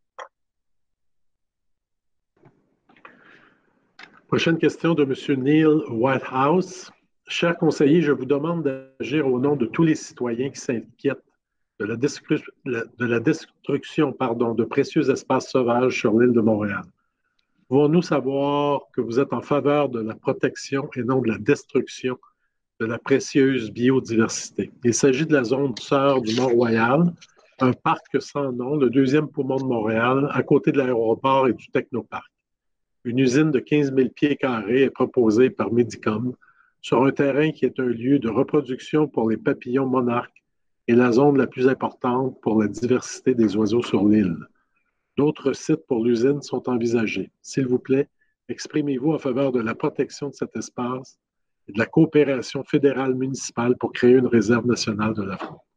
Prochaine question de M. Neil Whitehouse. Chers conseillers, je vous demande d'agir au nom de tous les citoyens qui s'inquiètent de la, destru de la destruction pardon, de précieux espaces sauvages sur l'île de Montréal. Pouvons-nous savoir que vous êtes en faveur de la protection et non de la destruction de la précieuse biodiversité? Il s'agit de la zone sœur du Mont-Royal, un parc sans nom, le deuxième poumon de Montréal, à côté de l'aéroport et du technoparc. Une usine de quinze mille pieds carrés est proposée par Medicom sur un terrain qui est un lieu de reproduction pour les papillons monarques et la zone la plus importante pour la diversité des oiseaux sur l'île. D'autres sites pour l'usine sont envisagés. S'il vous plaît, exprimez-vous en faveur de la protection de cet espace et de la coopération fédérale municipale pour créer une réserve nationale de la faune.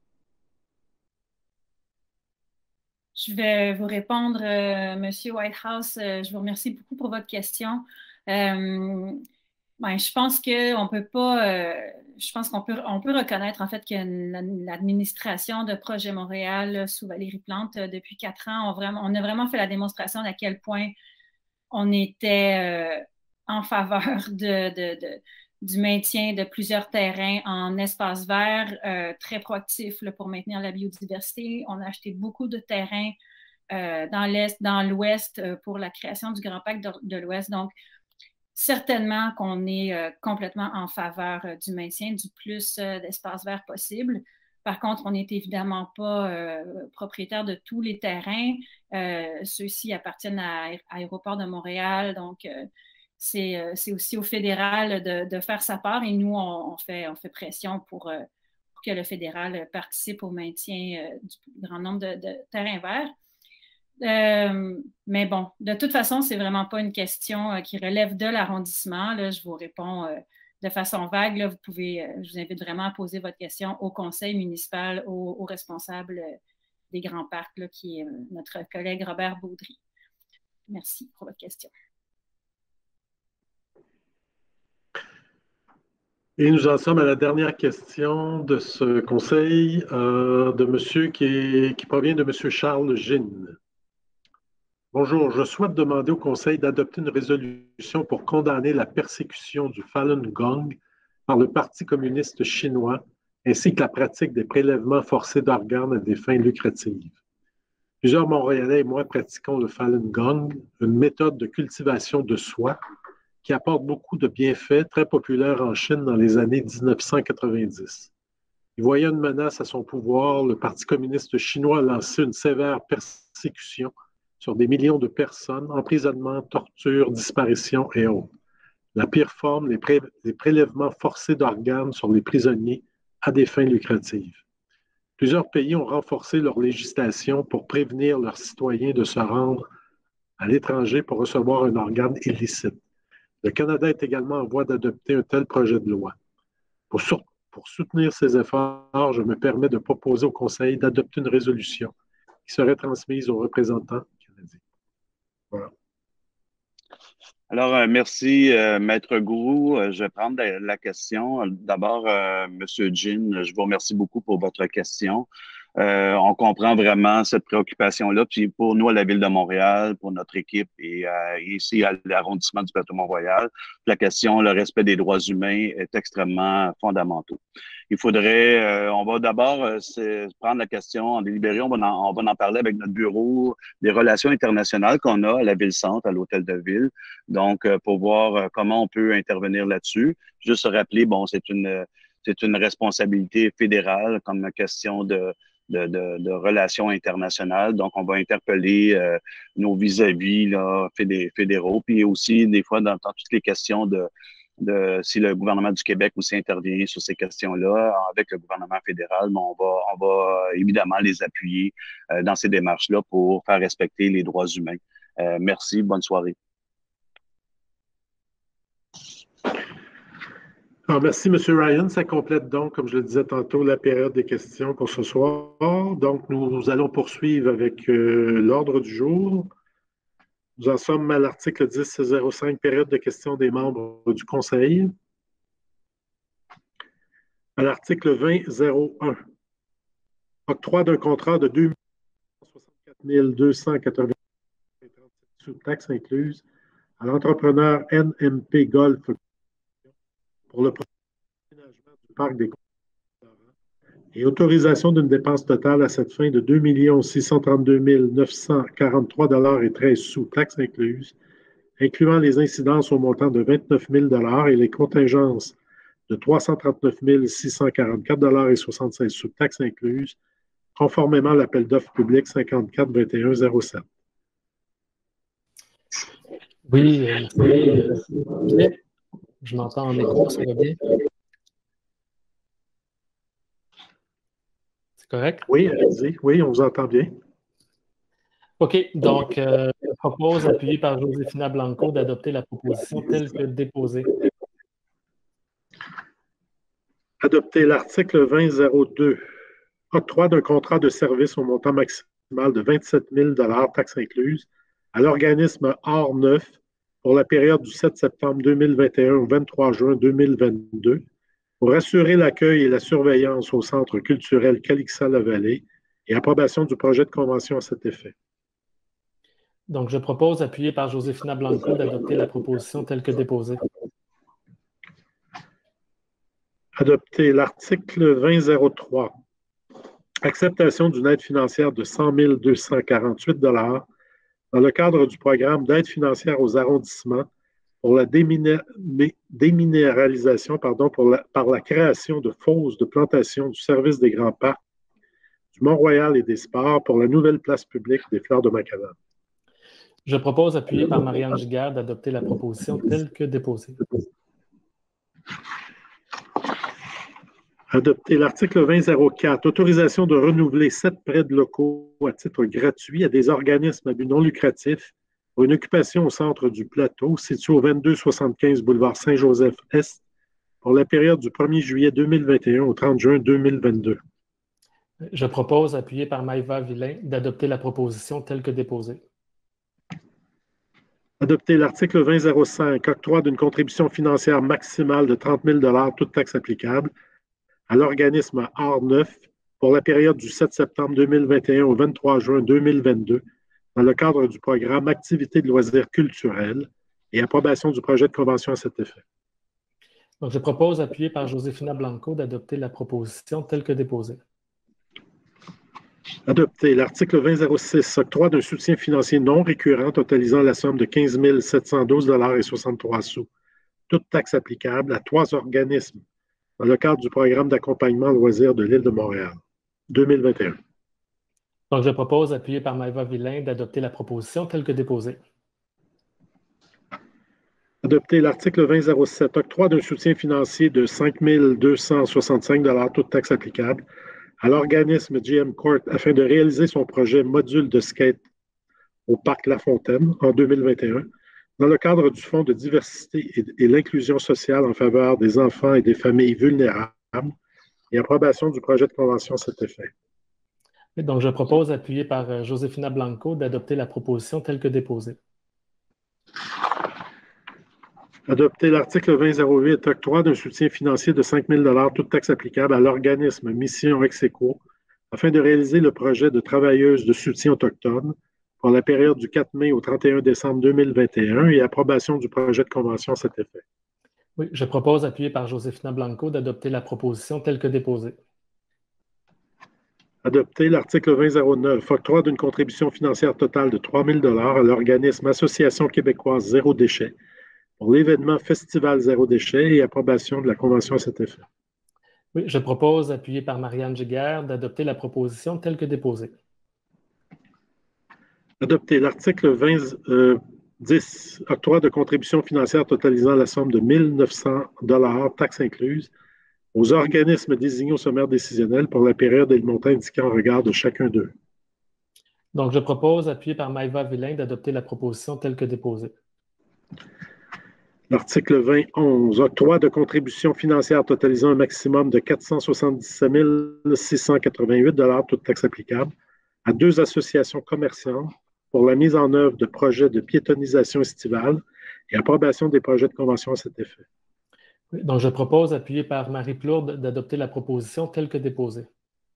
Je vais vous répondre, euh, M. Whitehouse. Euh, je vous remercie beaucoup pour votre question. Euh, ben, je pense qu'on peut pas, euh, je pense qu'on peut, on peut reconnaître en fait que l'administration de Projet Montréal sous Valérie Plante euh, depuis quatre ans, on, vraiment, on a vraiment fait la démonstration d'à quel point on était euh, en faveur de, de, de, du maintien de plusieurs terrains en espace vert, euh, très proactif là, pour maintenir la biodiversité. On a acheté beaucoup de terrains euh, dans l'Est, dans l'Ouest euh, pour la création du Grand Parc de, de l'Ouest. Donc, certainement qu'on est euh, complètement en faveur euh, du maintien du plus euh, d'espace vert possible. Par contre, on n'est évidemment pas euh, propriétaire de tous les terrains. Euh, Ceux-ci appartiennent à, à Aéroport de Montréal, donc euh, c'est euh, aussi au fédéral de, de faire sa part et nous, on, on, fait, on fait pression pour, euh, pour que le fédéral participe au maintien euh, du plus grand nombre de, de terrains verts. Euh, mais bon, de toute façon, c'est vraiment pas une question euh, qui relève de l'arrondissement. Je vous réponds euh, de façon vague. Là, vous pouvez, euh, je vous invite vraiment à poser votre question au conseil municipal, au, au responsable euh, des grands parcs, là, qui est euh, notre collègue Robert Baudry. Merci pour votre question. Et nous en sommes à la dernière question de ce conseil euh, de monsieur qui, est, qui provient de M. Charles Gine. Bonjour, je souhaite demander au Conseil d'adopter une résolution pour condamner la persécution du Falun Gong par le Parti communiste chinois ainsi que la pratique des prélèvements forcés d'organes à des fins lucratives. Plusieurs Montréalais et moi pratiquons le Falun Gong, une méthode de cultivation de soi qui apporte beaucoup de bienfaits, très populaire en Chine dans les années mille neuf cent quatre-vingt-dix. Y voyant une menace à son pouvoir, le Parti communiste chinois a lancé une sévère persécution sur des millions de personnes, emprisonnement, torture, disparition et autres. La pire forme, les, pré les prélèvements forcés d'organes sur les prisonniers à des fins lucratives. Plusieurs pays ont renforcé leur législation pour prévenir leurs citoyens de se rendre à l'étranger pour recevoir un organe illicite. Le Canada est également en voie d'adopter un tel projet de loi. Pour, pour soutenir ces efforts, je me permets de proposer au Conseil d'adopter une résolution qui serait transmise aux représentants canadiens. Voilà. Alors, euh, merci, euh, Maître Gourou. Euh, je vais prendre la, la question. D'abord, euh, M. Gine, je vous remercie beaucoup pour votre question. Euh, on comprend vraiment cette préoccupation-là. Puis pour nous, à la Ville de Montréal, pour notre équipe et euh, ici à l'arrondissement du Plateau-Mont-Royal, la question, le respect des droits humains est extrêmement fondamental. Il faudrait, euh, on va d'abord euh, prendre la question en délibéré, on va en, on va en parler avec notre bureau des relations internationales qu'on a à la Ville-Centre, à l'Hôtel de Ville, donc euh, pour voir euh, comment on peut intervenir là-dessus. Juste se rappeler, bon, c'est une, c'est une responsabilité fédérale comme question de De, de, de relations internationales. Donc, on va interpeller euh, nos vis-à-vis là, fédé fédéraux, puis aussi, des fois, dans, dans toutes les questions de, de si le gouvernement du Québec aussi intervient sur ces questions-là, avec le gouvernement fédéral, bon, on va, on va évidemment les appuyer euh, dans ces démarches-là pour faire respecter les droits humains. Euh, merci, bonne soirée. Alors, merci, M. Ryan. Ça complète donc, comme je le disais tantôt, la période des questions pour ce soir. Donc, nous allons poursuivre avec euh, l'ordre du jour. Nous en sommes à l'article dix zéro cinq, période de questions des membres du Conseil. À l'article vingt zéro un, octroi d'un contrat de deux millions soixante-quatre mille deux cent quatre-vingt-dix sous taxes incluses à l'entrepreneur N M P Golf pour le aménagement du parc des et autorisation d'une dépense totale à cette fin de deux millions six cent trente-deux mille neuf cent quarante-trois dollars et treize sous, taxes incluses, incluant les incidences au montant de vingt-neuf mille dollars et les contingences de trois cent trente-neuf mille six cent quarante-quatre dollars et soixante-seize sous, taxes incluses, conformément à l'appel d'offres public cinquante-quatre vingt et un zéro sept. Oui, euh, je m'entends en écho, ça va bien? C'est correct? Oui, allez-y. Oui, on vous entend bien. OK, donc euh, je propose, appuyé par Joséphina Blanco, d'adopter la proposition telle que déposée. Adopter l'article vingt zéro deux, octroi d'un contrat de service au montant maximal de vingt-sept mille dollars, taxes incluses, à l'organisme Art neuf pour la période du sept septembre deux mille vingt et un au vingt-trois juin deux mille vingt-deux pour assurer l'accueil et la surveillance au Centre culturel Calixa-la-Vallée et approbation du projet de convention à cet effet. Donc, je propose, appuyé par Joséphina Blanco, d'adopter la proposition telle que déposée. Adopter l'article vingt zéro trois, acceptation d'une aide financière de cent mille deux cent quarante-huit dollars dans le cadre du programme d'aide financière aux arrondissements pour la déminé déminéralisation pardon, pour la, par la création de fosses de plantation du service des grands parcs, du Mont-Royal et des sports pour la nouvelle place publique des Fleurs de Macadam. Je propose, appuyé par Marianne Giguère, d'adopter la proposition telle que déposée. Adopter l'article vingt zéro quatre, autorisation de renouveler sept prêts de locaux à titre gratuit à des organismes à but non lucratif pour une occupation au centre du plateau, situé au vingt-deux soixante-quinze boulevard Saint-Joseph-Est, pour la période du premier juillet deux mille vingt et un au trente juin deux mille vingt-deux. Je propose, appuyé par Maïva Villain, d'adopter la proposition telle que déposée. Adopter l'article vingt zéro cinq, octroi d'une contribution financière maximale de trente mille dollars, toute taxe applicable, à l'organisme Art neuf pour la période du sept septembre deux mille vingt et un au vingt-trois juin deux mille vingt-deux dans le cadre du programme Activités de loisirs culturels et approbation du projet de convention à cet effet. Donc, je propose, appuyé par Joséphina Blanco, d'adopter la proposition telle que déposée. Adopter l'article vingt zéro six, octroi d'un soutien financier non récurrent totalisant la somme de quinze mille sept cent douze dollars et soixante-trois sous, toute taxe applicable à trois organismes dans le cadre du programme d'accompagnement loisirs de l'île de Montréal, deux mille vingt et un. Donc, je propose, appuyé par Maïva Villain, d'adopter la proposition telle que déposée. Adopter l'article vingt zéro sept, octroi d'un soutien financier de cinq mille deux cent soixante-cinq dollars, toute taxe applicable, à l'organisme G M Court afin de réaliser son projet module de skate au Parc La Fontaine en deux mille vingt et un, dans le cadre du Fonds de diversité et, et l'inclusion sociale en faveur des enfants et des familles vulnérables et approbation du projet de convention à cet effet. Donc, je propose, appuyé par Joséphina Blanco, d'adopter la proposition telle que déposée. Adopter l'article vingt zéro huit, octroi d'un soutien financier de cinq mille dollars, toute taxe applicable, à l'organisme Mission Ex Aequo afin de réaliser le projet de travailleuses de soutien autochtone pour la période du quatre mai au trente et un décembre deux mille vingt et un et approbation du projet de convention à cet effet. Oui, je propose, appuyé par Josefina Blanco, d'adopter la proposition telle que déposée. Adopter l'article vingt zéro neuf, octroi d'une contribution financière totale de trois mille dollars à l'organisme Association québécoise Zéro Déchet pour l'événement Festival Zéro Déchet et approbation de la convention à cet effet. Oui, je propose, appuyé par Marianne Giguère, d'adopter la proposition telle que déposée. Adopter l'article vingt, euh, dix, octroi de contribution financière totalisant la somme de mille neuf cents dollars, taxes incluses, aux organismes désignés au sommaire décisionnel pour la période et le montant indiqué en regard de chacun d'eux. Donc, je propose, appuyé par Maëva Villain, d'adopter la proposition telle que déposée. L'article vingt onze, octroi de contribution financière totalisant un maximum de quatre cent soixante-dix-sept mille six cent quatre-vingt-huit dollars, toutes taxes applicables, à deux associations commerçantes pour la mise en œuvre de projets de piétonisation estivale et approbation des projets de convention à cet effet. Donc, je propose, appuyé par Marie Plourde, d'adopter la proposition telle que déposée.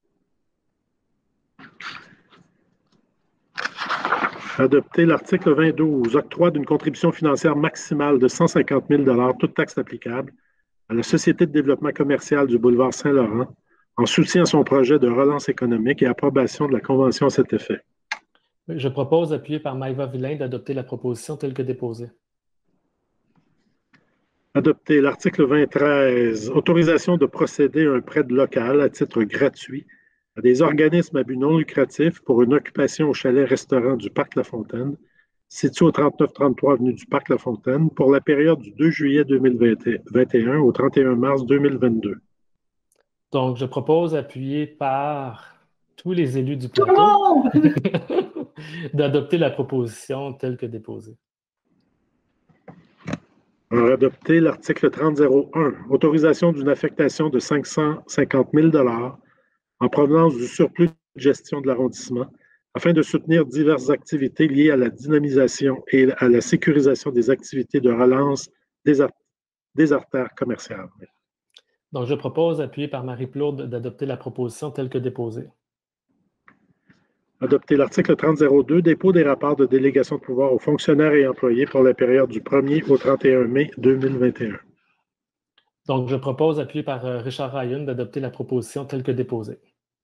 Adopter l'article vingt douze, octroi d'une contribution financière maximale de cent cinquante mille dollars, toutes taxes applicables, à la Société de développement commercial du boulevard Saint-Laurent, en soutien à son projet de relance économique et approbation de la convention à cet effet. Je propose, appuyé par Maëva Villain, d'adopter la proposition telle que déposée. Adopter l'article vingt treize, autorisation de procéder à un prêt de local à titre gratuit à des organismes à but non lucratif pour une occupation au chalet-restaurant du Parc La Fontaine, situé au trente-neuf trente-trois avenue du Parc La Fontaine, pour la période du deux juillet deux mille vingt et un au trente et un mars deux mille vingt-deux. Donc, je propose, appuyé par tous les élus du plateau, d'adopter la proposition telle que déposée. Adopter l'article trente zéro un, autorisation d'une affectation de cinq cent cinquante mille dollars en provenance du surplus de gestion de l'arrondissement afin de soutenir diverses activités liées à la dynamisation et à la sécurisation des activités de relance des, ar des artères commerciales. Donc, je propose, appuyé par Marie Plourde, d'adopter la proposition telle que déposée. Adopter l'article trente zéro deux, dépôt des rapports de délégation de pouvoir aux fonctionnaires et employés pour la période du premier au trente et un mai deux mille vingt et un. Donc, je propose, appuyé par Richard Ryan, d'adopter la proposition telle que déposée.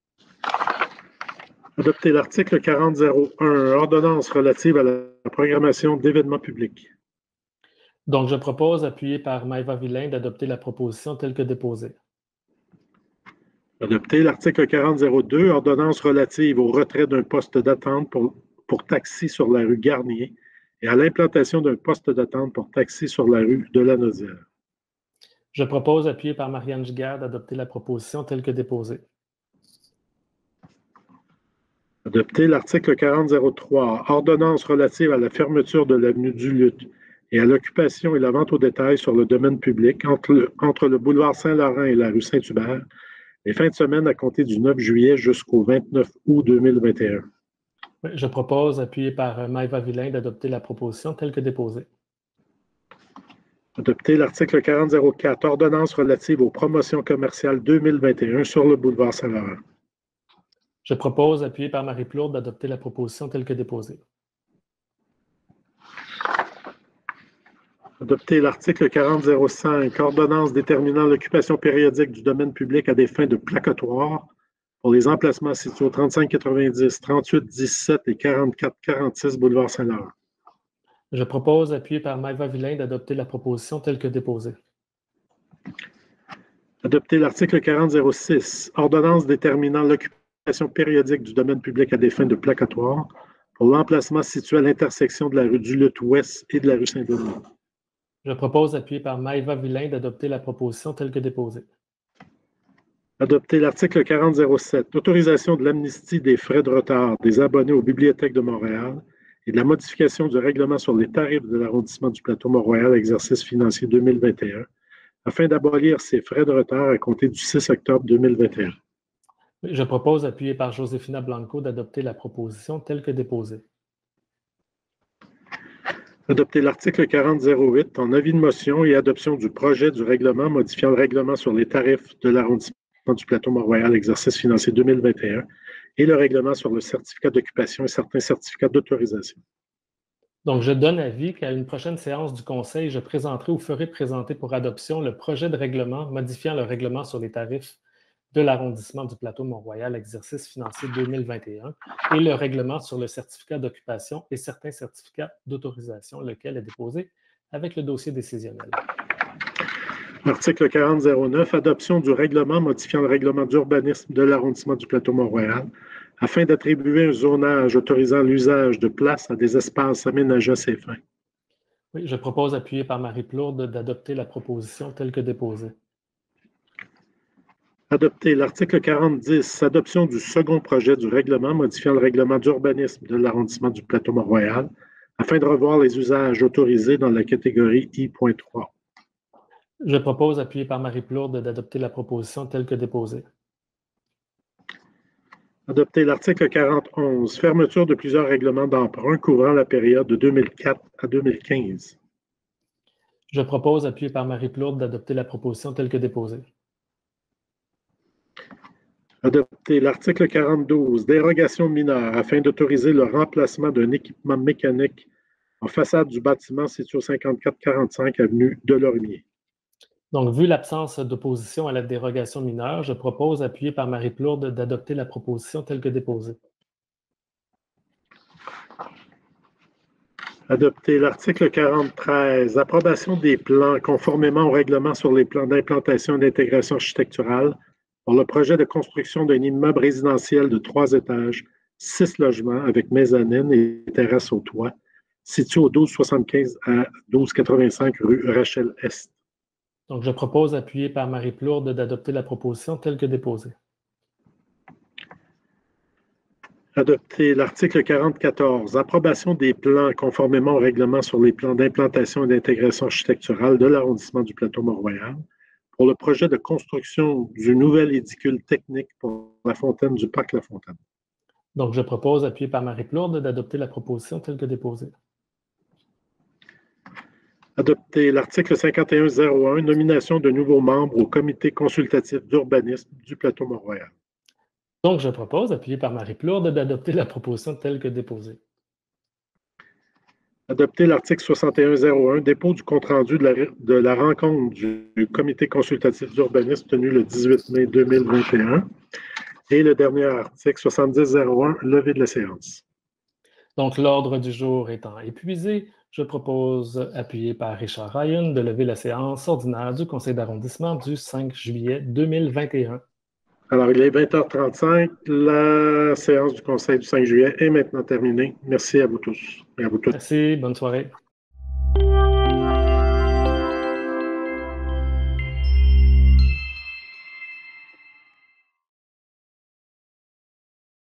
Adopter l'article quarante zéro un, ordonnance relative à la programmation d'événements publics. Donc, je propose, appuyé par Maëva Villain, d'adopter la proposition telle que déposée. Adopter l'article quarante zéro deux, ordonnance relative au retrait d'un poste d'attente pour, pour taxi sur la rue Garnier et à l'implantation d'un poste d'attente pour taxi sur la rue de la Naudière. Je propose, appuyé par Marianne Giguère, d'adopter la proposition telle que déposée. Adopter l'article quarante zéro trois, ordonnance relative à la fermeture de l'avenue du Luth et à l'occupation et la vente au détail sur le domaine public entre le, entre le boulevard Saint-Laurent et la rue Saint-Hubert, les fins de semaine à compter du neuf juillet jusqu'au vingt-neuf août deux mille vingt et un. Je propose, appuyé par Maëva Villain, d'adopter la proposition telle que déposée. Adopter l'article quarante zéro quatre, ordonnance relative aux promotions commerciales deux mille vingt et un sur le boulevard Saint-Laurent. Je propose, appuyé par Marie Plourde, d'adopter la proposition telle que déposée. Adopter l'article quarante zéro cinq, ordonnance déterminant l'occupation périodique du domaine public à des fins de placotoire pour les emplacements situés au trente-cinq quatre-vingt-dix, trente-huit dix-sept et quarante-quatre quarante-six boulevard Saint-Laurent. Je propose, appuyé par Maëva Villain, d'adopter la proposition telle que déposée. Adopter l'article quarante zéro six, ordonnance déterminant l'occupation périodique du domaine public à des fins de placotoire pour l'emplacement situé à l'intersection de la rue du Luth-Ouest et de la rue Saint-Denis. Je propose, appuyé par Maëva Villain, d'adopter la proposition telle que déposée. Adopter l'article quarante zéro sept, autorisation de l'amnistie des frais de retard des abonnés aux bibliothèques de Montréal et de la modification du règlement sur les tarifs de l'arrondissement du Plateau-Mont-Royal, exercice financier deux mille vingt et un, afin d'abolir ces frais de retard à compter du six octobre deux mille vingt et un. Je propose, appuyé par Josefina Blanco, d'adopter la proposition telle que déposée. Adopter l'article quarante zéro huit en avis de motion et adoption du projet du règlement modifiant le règlement sur les tarifs de l'arrondissement du Plateau-Mont-Royal, exercice financier deux mille vingt et un, et le règlement sur le certificat d'occupation et certains certificats d'autorisation. Donc, je donne avis qu'à une prochaine séance du Conseil, je présenterai ou ferai présenter pour adoption le projet de règlement modifiant le règlement sur les tarifs de l'arrondissement du plateau Mont-Royal, exercice financier deux mille vingt et un, et le règlement sur le certificat d'occupation et certains certificats d'autorisation, lequel est déposé avec le dossier décisionnel. Article quarante zéro neuf, adoption du règlement modifiant le règlement d'urbanisme de l'arrondissement du plateau Mont-Royal afin d'attribuer un zonage autorisant l'usage de places à des espaces aménagés à ces fins. Oui, je propose, appuyé par Marie Plourde, d'adopter la proposition telle que déposée. Adopter l'article quarante dix, adoption du second projet du règlement modifiant le règlement d'urbanisme de l'arrondissement du plateau Mont-Royal afin de revoir les usages autorisés dans la catégorie I point trois. Je propose, appuyé par Marie Plourde, d'adopter la proposition telle que déposée. Adopter l'article quarante onze, fermeture de plusieurs règlements d'emprunt couvrant la période de deux mille quatre à deux mille quinze. Je propose, appuyé par Marie Plourde, d'adopter la proposition telle que déposée. Adopter l'article quarante-douze, dérogation mineure afin d'autoriser le remplacement d'un équipement mécanique en façade du bâtiment situé au cinquante-quatre quarante-cinq avenue Delormier. Donc, vu l'absence d'opposition à la dérogation mineure, je propose, appuyé par Marie Plourde, d'adopter la proposition telle que déposée. Adopter l'article quarante-treize, approbation des plans conformément au règlement sur les plans d'implantation et d'intégration architecturale pour le projet de construction d'un immeuble résidentiel de trois étages, six logements avec mezzanine et terrasse au toit, situé au douze soixante-quinze à douze quatre-vingt-cinq rue Rachel-Est. Donc, je propose, appuyé par Marie Plourde, d'adopter la proposition telle que déposée. Adopter l'article quarante-quatorze, approbation des plans conformément au règlement sur les plans d'implantation et d'intégration architecturale de l'arrondissement du plateau Mont-Royal pour le projet de construction du nouvel édicule technique pour la fontaine du parc La Fontaine. Donc, je propose, appuyé par Marie Plourde, d'adopter la proposition telle que déposée. Adopter l'article cinquante et un zéro un, nomination de nouveaux membres au comité consultatif d'urbanisme du plateau Mont-Royal. Donc, je propose, appuyé par Marie Plourde, d'adopter la proposition telle que déposée. Adopter l'article soixante et un zéro un, dépôt du compte-rendu de la, de la rencontre du, du comité consultatif d'urbanisme tenue le dix-huit mai deux mille vingt et un. Et le dernier article soixante-dix zéro un, levée de la séance. Donc, l'ordre du jour étant épuisé, je propose, appuyé par Richard Ryan, de lever la séance ordinaire du conseil d'arrondissement du cinq juillet deux mille vingt et un. Alors, il est vingt heures trente-cinq. La séance du conseil du cinq juillet est maintenant terminée. Merci à vous tous et à vous toutes. Merci, bonne soirée.